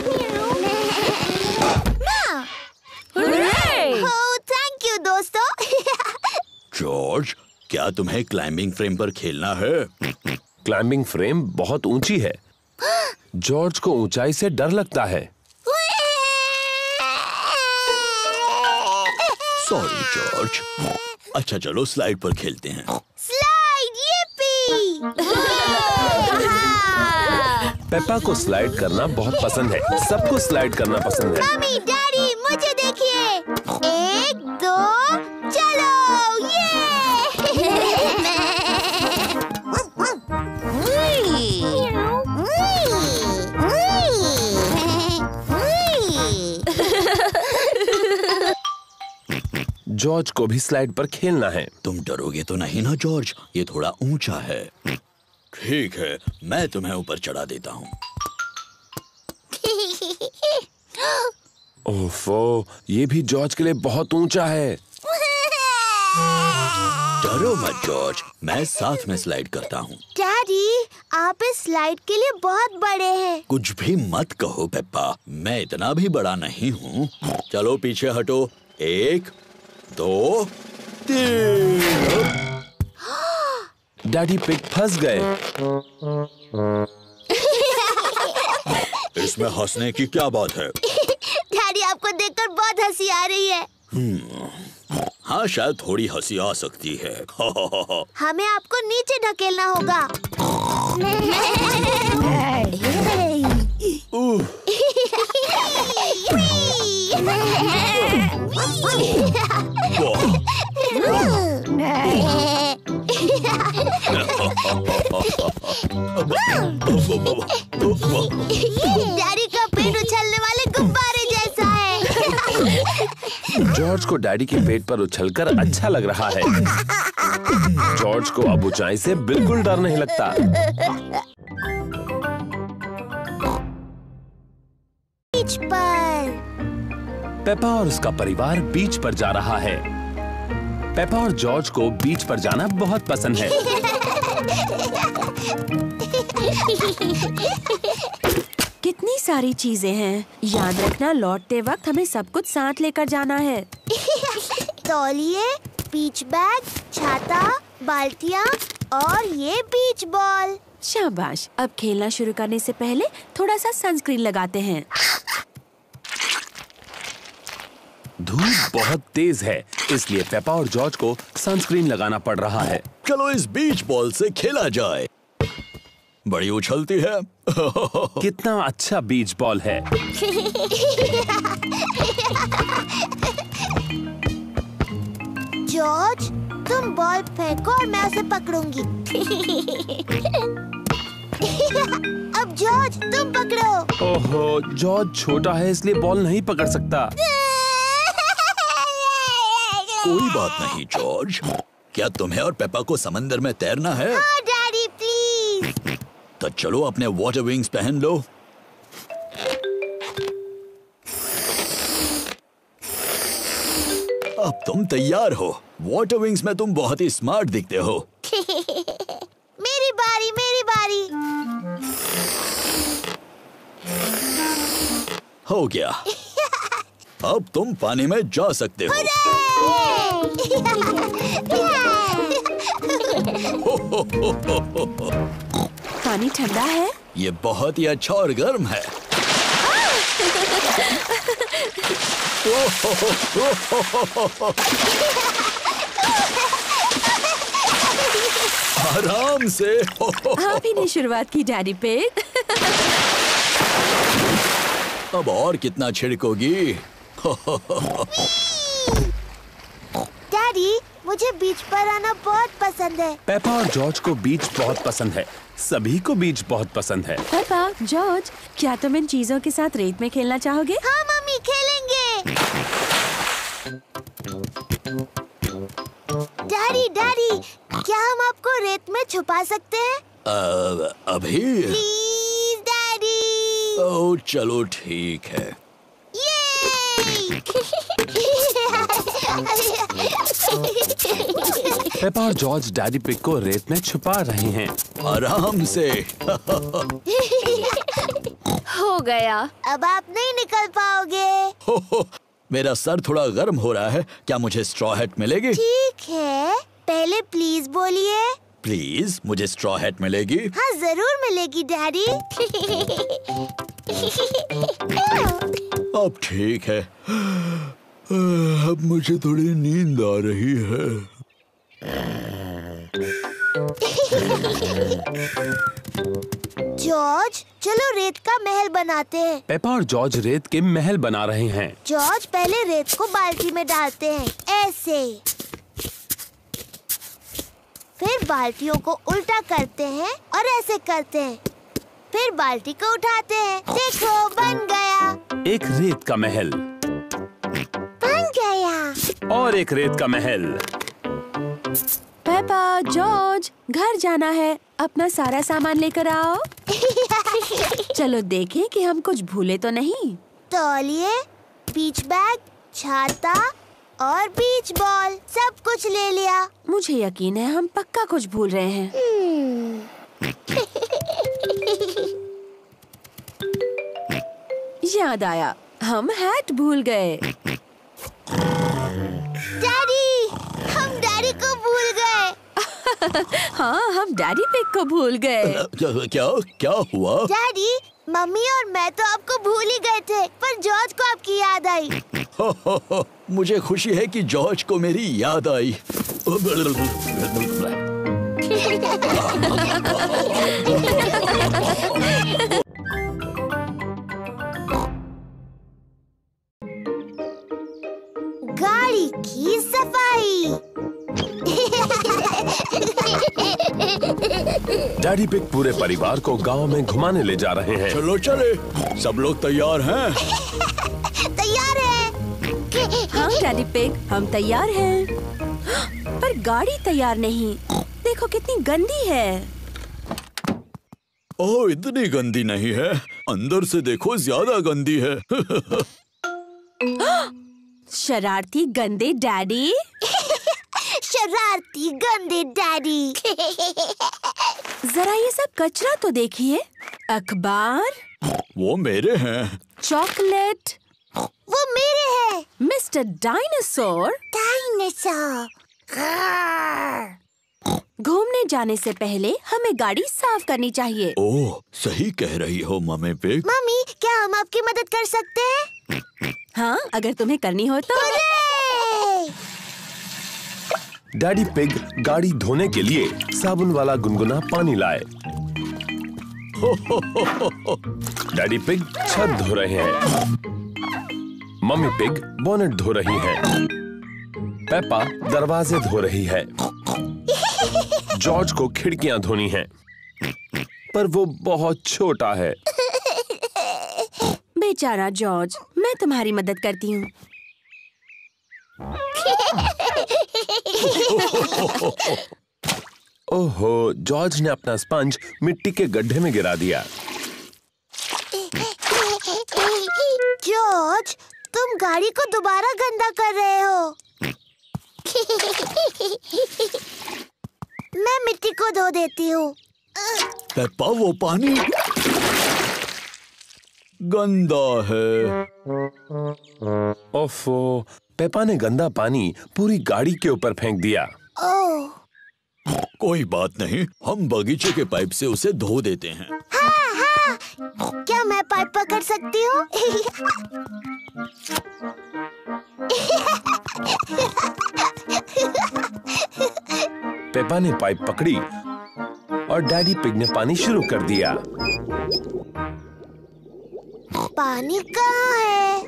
ओह, थैंक यू दोस्तों। जॉर्ज, क्या तुम्हें क्लाइंबिंग फ्रेम पर खेलना है? क्लाइंबिंग फ्रेम बहुत ऊंची है। जॉर्ज को ऊंचाई से डर लगता है। Sorry George. अच्छा चलो स्लाइड पर खेलते हैं। Slide, yippee! पेपा को स्लाइड करना बहुत पसंद है। सबको स्लाइड करना पसंद है। मम्मी, डैडी, मुझे देखिए। 1, 2, चलो। जॉर्ज को भी स्लाइड पर खेलना है। तुम डरोगे तो नहीं ना जॉर्ज? ये थोड़ा ऊंचा है। ठीक है, मैं तुम्हें ऊपर चढ़ा देता हूँ। ओफो, ये भी जॉर्ज के लिए बहुत ऊंचा है। डरो मत जॉर्ज, मैं साथ में स्लाइड करता हूँ। डैडी, आप इस स्लाइड के लिए बहुत बड़े हैं। कुछ भी मत कहो पेप्पा, मैं इतना भी बड़ा नहीं हूँ। चलो पीछे हटो। 1, 2, 3। डैडी पिग फंस गए। इसमें हंसने की क्या बात है? डैडी, आपको देखकर बहुत हंसी आ रही है। हाँ, शायद थोड़ी हंसी आ सकती है। हमें आपको नीचे ढकेलना होगा। डैडी का पेट उछलने वाले गुब्बारे जैसा है। जॉर्ज को डैडी के पेट पर उछलकर अच्छा लग रहा है। जॉर्ज को अब ऊंचाई से बिल्कुल डर नहीं लगता। बीच पर पेपा और उसका परिवार बीच पर जा रहा है। पेपा और जॉर्ज को बीच पर जाना बहुत पसंद है। कितनी सारी चीजें हैं। याद रखना, लौटते वक्त हमें सब कुछ साथ लेकर जाना है। तौलिए, बीच बैग, छाता, बाल्टियाँ और ये बीच बॉल। शाबाश। अब खेलना शुरू करने से पहले थोड़ा सा सनस्क्रीन लगाते हैं। धूप बहुत तेज है, इसलिए पेपा और जॉर्ज को सनस्क्रीन लगाना पड़ रहा है। चलो इस बीच बॉल से खेला जाए। बड़ी उछलती है। कितना अच्छा बीच बॉल है। जॉर्ज, तुम बॉल फेंको और मैं उसे पकड़ूंगी। अब जॉर्ज, तुम पकड़ो। ओहो, जॉर्ज छोटा है इसलिए बॉल नहीं पकड़ सकता। कोई बात नहीं जॉर्ज। क्या तुम्हें और पेपा को समंदर में तैरना है? हाँ डैडी, प्लीज। तो चलो अपने वाटर विंग्स पहन लो। अब तुम तैयार हो। वाटर विंग्स में तुम बहुत ही स्मार्ट दिखते हो। मेरी बारी, मेरी बारी। हो गया। अब तुम पानी में जा सकते हो। पानी ठंडा है। ये बहुत ही अच्छा और गर्म है। आराम से। आप ही ने शुरुआत की डैडी पिग। अब और कितना छिड़कोगी? डैडी, मुझे बीच पर आना बहुत पसंद है। पेपा और जॉर्ज को बीच बहुत पसंद है। सभी को बीच बहुत पसंद है। पेपा, जॉर्ज, क्या तुम इन चीजों के साथ रेत में खेलना चाहोगे? हाँ मम्मी, खेलेंगे। डैडी, डैडी, क्या हम आपको रेत में छुपा सकते हैं? अभी? Please daddy. ओह चलो ठीक है। पेपा और जॉर्ज डैडी पिग को रेत में छुपा रहे हैं। आराम से। हो गया। अब आप नहीं निकल पाओगे। मेरा सर थोड़ा गर्म हो रहा है। क्या मुझे स्ट्रॉ हैट मिलेगी? ठीक है, पहले प्लीज बोलिए। प्लीज, मुझे स्ट्रॉ हैट मिलेगी? हाँ जरूर मिलेगी डैडी। अब ठीक है। अब मुझे थोड़ी नींद आ रही है। जॉर्ज, चलो रेत का महल बनाते हैं। पेपा और जॉर्ज रेत के महल बना रहे हैं। जॉर्ज, पहले रेत को बाल्टी में डालते हैं, ऐसे। फिर बाल्टियों को उल्टा करते हैं और ऐसे करते हैं। फिर बाल्टी को उठाते हैं। देखो, बन गया। एक रेत का महल। बन गया। और एक रेत का महल। पेपा, जॉर्ज, घर जाना है। अपना सारा सामान लेकर आओ। चलो देखें कि हम कुछ भूले तो नहीं। तौलिए, बीच बैग, छाता और बीच बॉल, सब कुछ ले लिया। मुझे यकीन है हम पक्का कुछ भूल रहे हैं। याद आया, हम हैट भूल गए। डैडी, हम डैडी को भूल गए। हाँ, हम डैडी पिग को भूल गए। क्या क्या हुआ? डैडी, मम्मी और मैं तो आपको भूल ही गए थे, पर जॉर्ज को आपकी याद आई। मुझे खुशी है कि जॉर्ज को मेरी याद आई। गाड़ी की सफाई। डैडी पिग पूरे परिवार को गांव में घुमाने ले जा रहे हैं। चलो चले, सब लोग तैयार हैं? तैयार है। हाँ डैडी पिग, हम तैयार हैं। पर गाड़ी तैयार नहीं। देखो कितनी गंदी है। ओह, इतनी गंदी नहीं है, अंदर से देखो ज्यादा गंदी है। शरारती गंदे डैडी। शरारती गंदे डैडी। जरा ये सब कचरा तो देखिए। अखबार, वो मेरे हैं। चॉकलेट, वो मेरे हैं। Mister dinosaur. डायनासोर। घूमने जाने से पहले हमें गाड़ी साफ करनी चाहिए। ओह, सही कह रही हो मम्मी पिग। मम्मी, क्या हम आपकी मदद कर सकते हैं? हाँ, अगर तुम्हें करनी हो तो। डैडी पिग गाड़ी धोने के लिए साबुन वाला गुनगुना पानी लाए। डैडी पिग छत धो रहे हैं। मम्मी पिग बोनेट धो रही हैं। पेपा दरवाजे धो रही है। जॉर्ज को खिड़कियां धोनी हैं, पर वो बहुत छोटा है। बेचारा जॉर्ज, मैं तुम्हारी मदद करती हूँ। ओहो, जॉर्ज ने अपना स्पंज मिट्टी के गड्ढे में गिरा दिया। जॉर्ज, तुम गाड़ी को दोबारा गंदा कर रहे हो। मैं मिट्टी को धो देती हूँ। पेप्पा, वो पानी गंदा है। ओफो, पेपा ने गंदा पानी पूरी गाड़ी के ऊपर फेंक दिया। ओह, कोई बात नहीं, हम बगीचे के पाइप से उसे धो देते हैं। हाँ हाँ, क्या मैं पाइप पकड़ सकती हूँ? पेपा ने पाइप पकड़ी और डैडी पिग ने पानी शुरू कर दिया। पानी कहाँ है?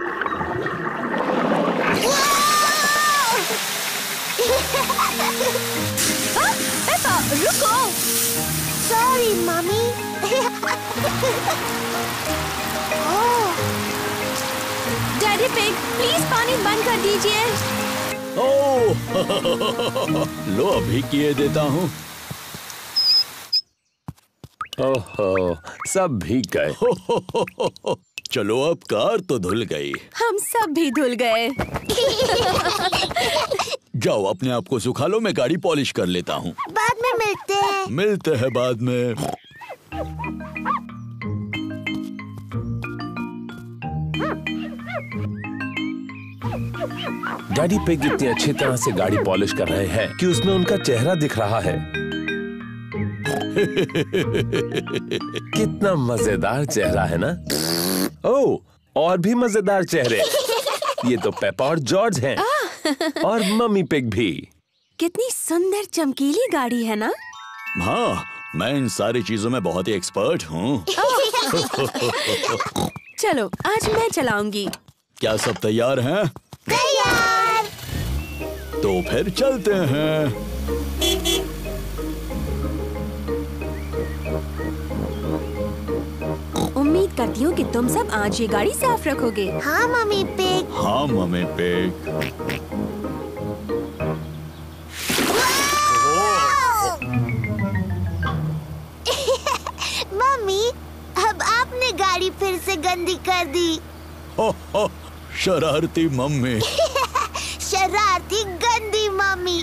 पेपा, रुको। Sorry mummy. Daddy Pig, please पानी बंद कर दीजिए। ओह, लो अभी किए देता हूँ। ओहो, सब भीग गए। चलो, अब कार तो धुल गई। हम सब भी धुल गए। जाओ, अपने आप को सुखा लो, मैं गाड़ी पॉलिश कर लेता हूँ। बाद में मिलते हैं। मिलते हैं बाद में। डैडी पिग इतनी अच्छी तरह से गाड़ी पॉलिश कर रहे हैं कि उसमें उनका चेहरा दिख रहा है। कितना मजेदार चेहरा है ना? ओह, और भी मजेदार चेहरे। ये तो पेपा और जॉर्ज हैं। और मम्मी पिग भी। कितनी सुंदर चमकीली गाड़ी है ना? हाँ, मैं इन सारी चीजों में बहुत ही एक्सपर्ट हूँ। चलो, आज मैं चलाऊंगी। क्या सब तैयार हैं? तैयार। तो फिर चलते हैं। उम्मीद करती हूँ कि तुम सब आज ये गाड़ी साफ रखोगे। हाँ मम्मी पिग। हाँ मम्मी पिग। मम्मी, अब आपने गाड़ी फिर से गंदी कर दी। शरारती मम्मी। शरारती गंदी मम्मी।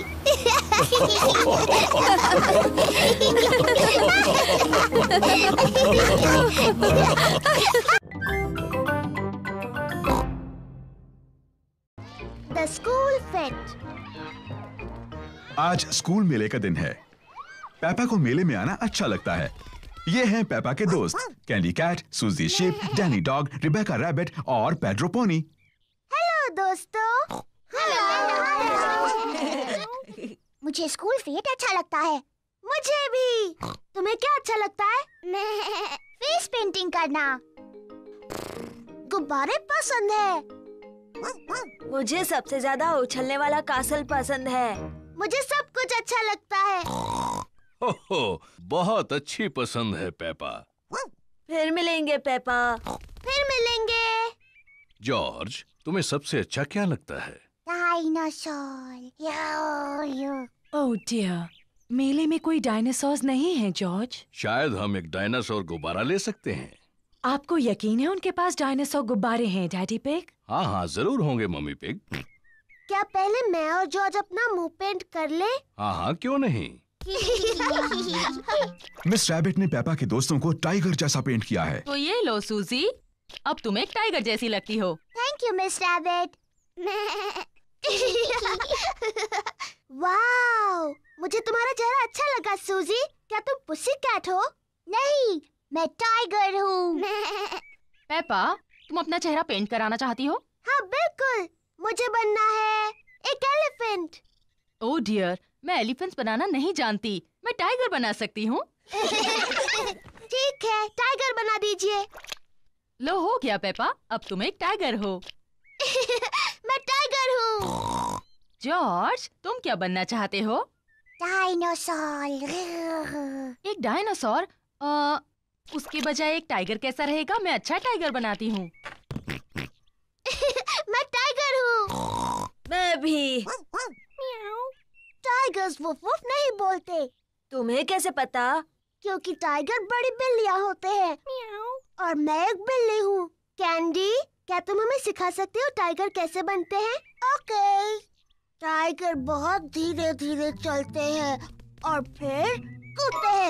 The school fete. आज स्कूल मेले का दिन है। पेपा को मेले में आना अच्छा लगता है। ये हैं पेपा के दोस्त, Candy Cat, Suzy Sheep, Danny Dog, Rebecca Rabbit और पेड्रो पोनी। हेलो दोस्तों। मुझे स्कूल फेट अच्छा लगता है। मुझे भी। तुम्हें क्या अच्छा लगता है? फेस पेंटिंग करना। गुब्बारे पसंद है। मुझे सबसे ज्यादा उछलने वाला कासल पसंद है। मुझे सब कुछ अच्छा लगता है। ओहो, बहुत अच्छी पसंद है पेपा। फिर मिलेंगे पेपा। फिर मिलेंगे। जॉर्ज, तुम्हें सबसे अच्छा क्या लगता है? डायनासोर। ओह डियर, मेले में कोई डायनासोर्स नहीं है जॉर्ज। शायद हम एक डायनासोर गुब्बारा ले सकते हैं। आपको यकीन है उनके पास डायनासोर गुब्बारे हैं डैडी पिग? हाँ हाँ, जरूर होंगे मम्मी पिग। क्या पहले मैं और जॉर्ज अपना मुंह पेंट कर ले? हाँ हाँ, क्यों नहीं। मिस रैबिट ने पेपा के दोस्तों को टाइगर जैसा पेंट किया है। तो ये लो सूजी, अब तुम एक टाइगर जैसी लगती हो। Thank you Miss Rabbit. Wow, मुझे तुम्हारा चेहरा अच्छा लगा सूजी। क्या तुम पुसी कैट हो? नहीं, मैं टाइगर हूँ। पेपा, तुम अपना चेहरा पेंट कराना चाहती हो? हाँ बिल्कुल, मुझे बनना है एक एलिफेंट। ओह डियर, मैं एलिफेंट्स बनाना नहीं जानती। मैं टाइगर बना सकती हूँ। ठीक है, टाइगर बना दीजिए। लो हो गया पेपा, अब तुम एक टाइगर हो। मैं टाइगर हूँ। जॉर्ज, तुम क्या बनना चाहते हो? डायनासोर। एक डायनासोर? उसके बजाय एक टाइगर कैसा रहेगा? मैं अच्छा टाइगर बनाती हूँ। मैं टाइगर हूँ। मैं भी। टाइगर्स वुफ वुफ नहीं बोलते। तुम्हें कैसे पता? क्योंकि टाइगर बड़ी बिल्लियाँ होते हैं और मैं एक बिल्ली हूँ। कैंडी, क्या तुम हमें सिखा सकते हो टाइगर कैसे बनते हैं? ओके। टाइगर बहुत धीरे धीरे चलते हैं और फिर कूदते हैं।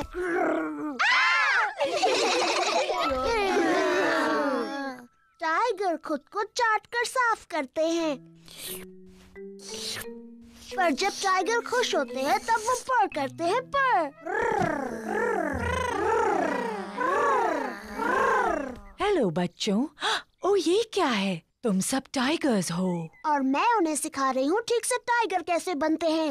टाइगर खुद को चाट कर साफ करते हैं। पर जब टाइगर खुश होते हैं तब वो पर करते हैं पर। हेलो बच्चों। ओह ये क्या है? तुम सब टाइगर्स हो। और मैं उन्हें सिखा रही हूँ ठीक से टाइगर कैसे बनते हैं।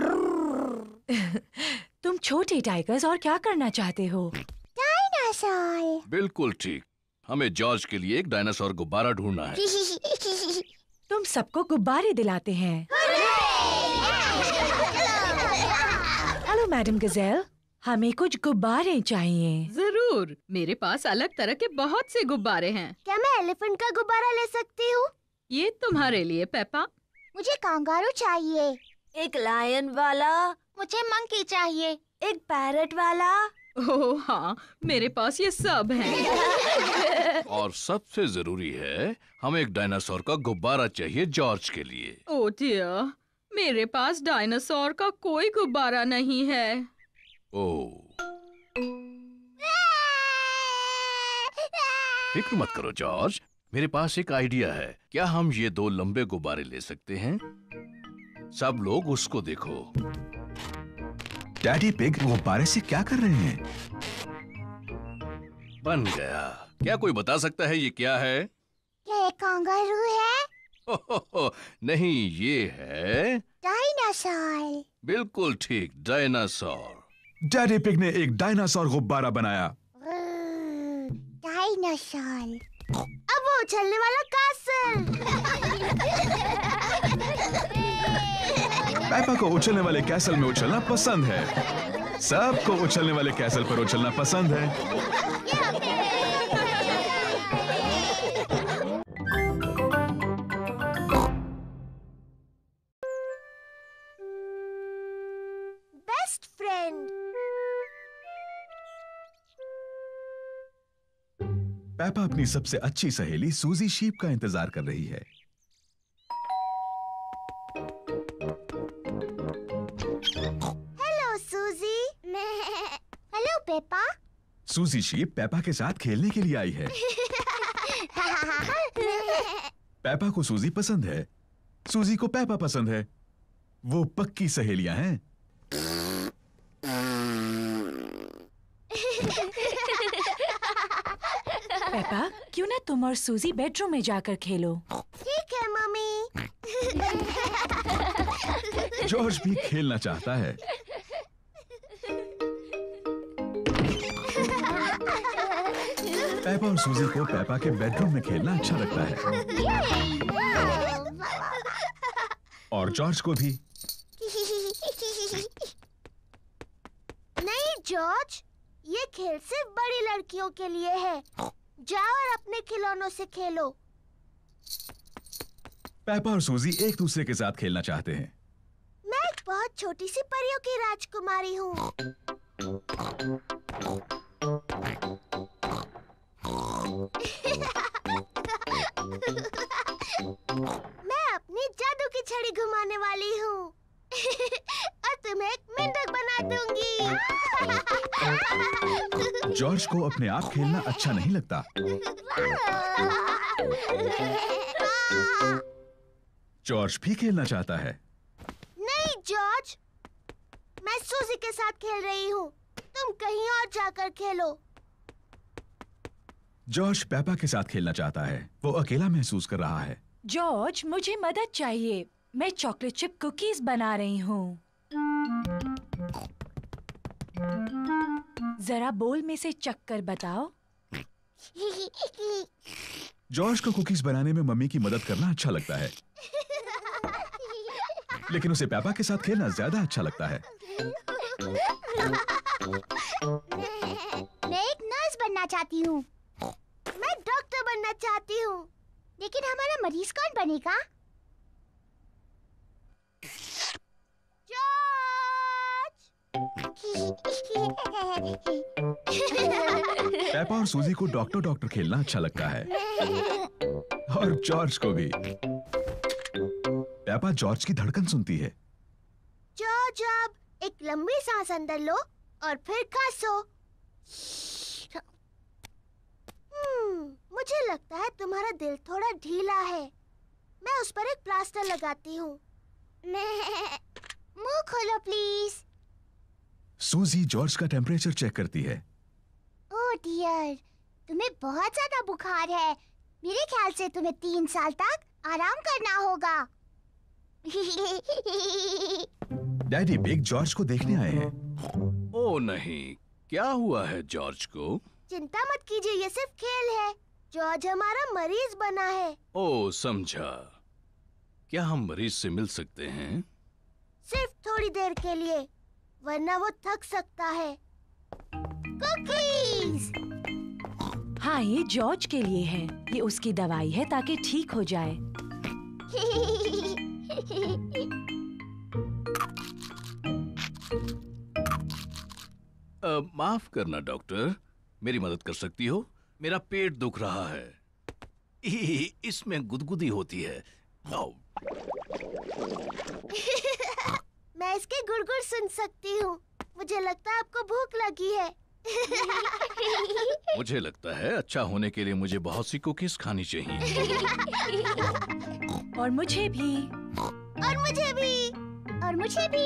तुम छोटे टाइगर्स और क्या करना चाहते हो? डायनासोर। बिल्कुल ठीक। हमें जॉर्ज के लिए एक डायनासोर गुब्बारा ढूंढना है। तुम सबको गुब्बारे दिलाते हैं। हेलो मैडम गजेल, हमें कुछ गुब्बारे चाहिए। जरूर, मेरे पास अलग तरह के बहुत से गुब्बारे हैं। क्या मैं एलिफेंट का गुब्बारा ले सकती हूँ? ये तुम्हारे लिए पेपा। मुझे कांगारू चाहिए। एक लायन वाला। मुझे मंकी चाहिए। एक पैरट वाला। ओह हाँ, मेरे पास ये सब हैं। और सबसे जरूरी है, हमें एक डायनासोर का गुब्बारा चाहिए जॉर्ज के लिए। ओह डियर, मेरे पास डायनासोर का कोई गुब्बारा नहीं है। ओह, फिक्र मत करो जॉर्ज, मेरे पास एक आइडिया है। क्या हम ये 2 लंबे गुब्बारे ले सकते हैं? सब लोग उसको देखो। डैडी पिग गुब्बारे से क्या कर रहे हैं? बन गया। क्या कोई बता सकता है ये क्या है? क्या एक कांगारू है? नहीं, ये है डायनासोर। बिल्कुल ठीक, डायनासोर। डैडी पिग ने एक डायनासोर गुब्बारा बनाया। डायनासोर। अब वो उछलने वाला कासल। पेपा को उछलने वाले कैसल में उछलना पसंद है। सबको उछलने वाले कैसल पर उछलना पसंद है। Best friend. पेपा अपनी सबसे अच्छी सहेली सूजी शीप का इंतजार कर रही है। Hello Suzy. Hello Peppa. Suzy Sheep Peppa के साथ खेलने के लिए आई है। पेपा को सूजी पसंद है, सूजी को पेपा पसंद है। वो पक्की सहेलियां हैं। पेपा, क्यों ना तुम और सूजी बेडरूम में जाकर खेलो? ठीक है मम्मी। जॉर्ज भी खेलना चाहता है। पेपा और सूजी को पेपा के बेडरूम में खेलना अच्छा लगता है। और जॉर्ज को भी। जॉर्ज, ये खेल सिर्फ बड़ी लड़कियों के लिए है। जाओ और अपने खिलौनों से खेलो। पेपा और सूजी एक दूसरे के साथ खेलना चाहते हैं। मैं एक बहुत छोटी सी परियों की राजकुमारी हूँ। मैं अपनी जादू की छड़ी घुमाने वाली हूँ और तुम्हें एक मेंढक बना दूंगी। जॉर्ज को अपने आप खेलना अच्छा नहीं लगता। जॉर्ज भी खेलना चाहता है। नहीं जॉर्ज, मैं सूजी के साथ खेल रही हूँ। तुम कहीं और जाकर खेलो। जॉर्ज पेपा के साथ खेलना चाहता है। वो अकेला महसूस कर रहा है। जॉर्ज, मुझे मदद चाहिए। मैं चॉकलेट चिप कुकीज बना रही हूँ। जरा बोल में से चक्कर बताओ। जॉर्ज को कुकीज बनाने में मम्मी की मदद करना अच्छा लगता है, लेकिन उसे पेपा के साथ खेलना ज्यादा अच्छा लगता है। मैं एक नर्स बनना चाहती हूँ। मैं डॉक्टर बनना चाहती हूँ। लेकिन हमारा मरीज कौन बनेगा? पेपा और सूजी को डॉक्टर खेलना अच्छा लगता है, और जॉर्ज को भी। पेपा जॉर्ज की धड़कन सुनती है। जॉर्ज, अब एक लंबी सांस अंदर लो और फिर खांसो। मुझे लगता है तुम्हारा दिल थोड़ा ढीला है। मैं उस पर एक प्लास्टर लगाती हूँ। मुंह खोलो प्लीज। सूजी जॉर्ज का टेम्परेचर चेक करती है। ओह डियर, तुम्हें बहुत ज्यादा बुखार है। मेरे ख्याल से तुम्हें 3 साल तक आराम करना होगा। डैडी बिग जॉर्ज को देखने आए हैं। ओ नहीं, क्या हुआ है जॉर्ज को? चिंता मत कीजिए, ये सिर्फ खेल है। जॉर्ज हमारा मरीज बना है। ओ समझा। क्या हम मरीज से मिल सकते हैं? सिर्फ थोड़ी देर के लिए, वरना वो थक सकता है। कुकीज! हाँ, ये जॉर्ज के लिए है। ये उसकी दवाई है ताकि ठीक हो जाए। माफ करना डॉक्टर, मेरी मदद कर सकती हो? मेरा पेट दुख रहा है। इसमें गुदगुदी होती है। मैं इसके गुड़गुड़ सुन सकती हूँ। मुझे लगता है आपको भूख लगी है। मुझे लगता है अच्छा होने के लिए मुझे बहुत सी कुकीज खानी चाहिए। और मुझे भी। और मुझे भी। और मुझे भी।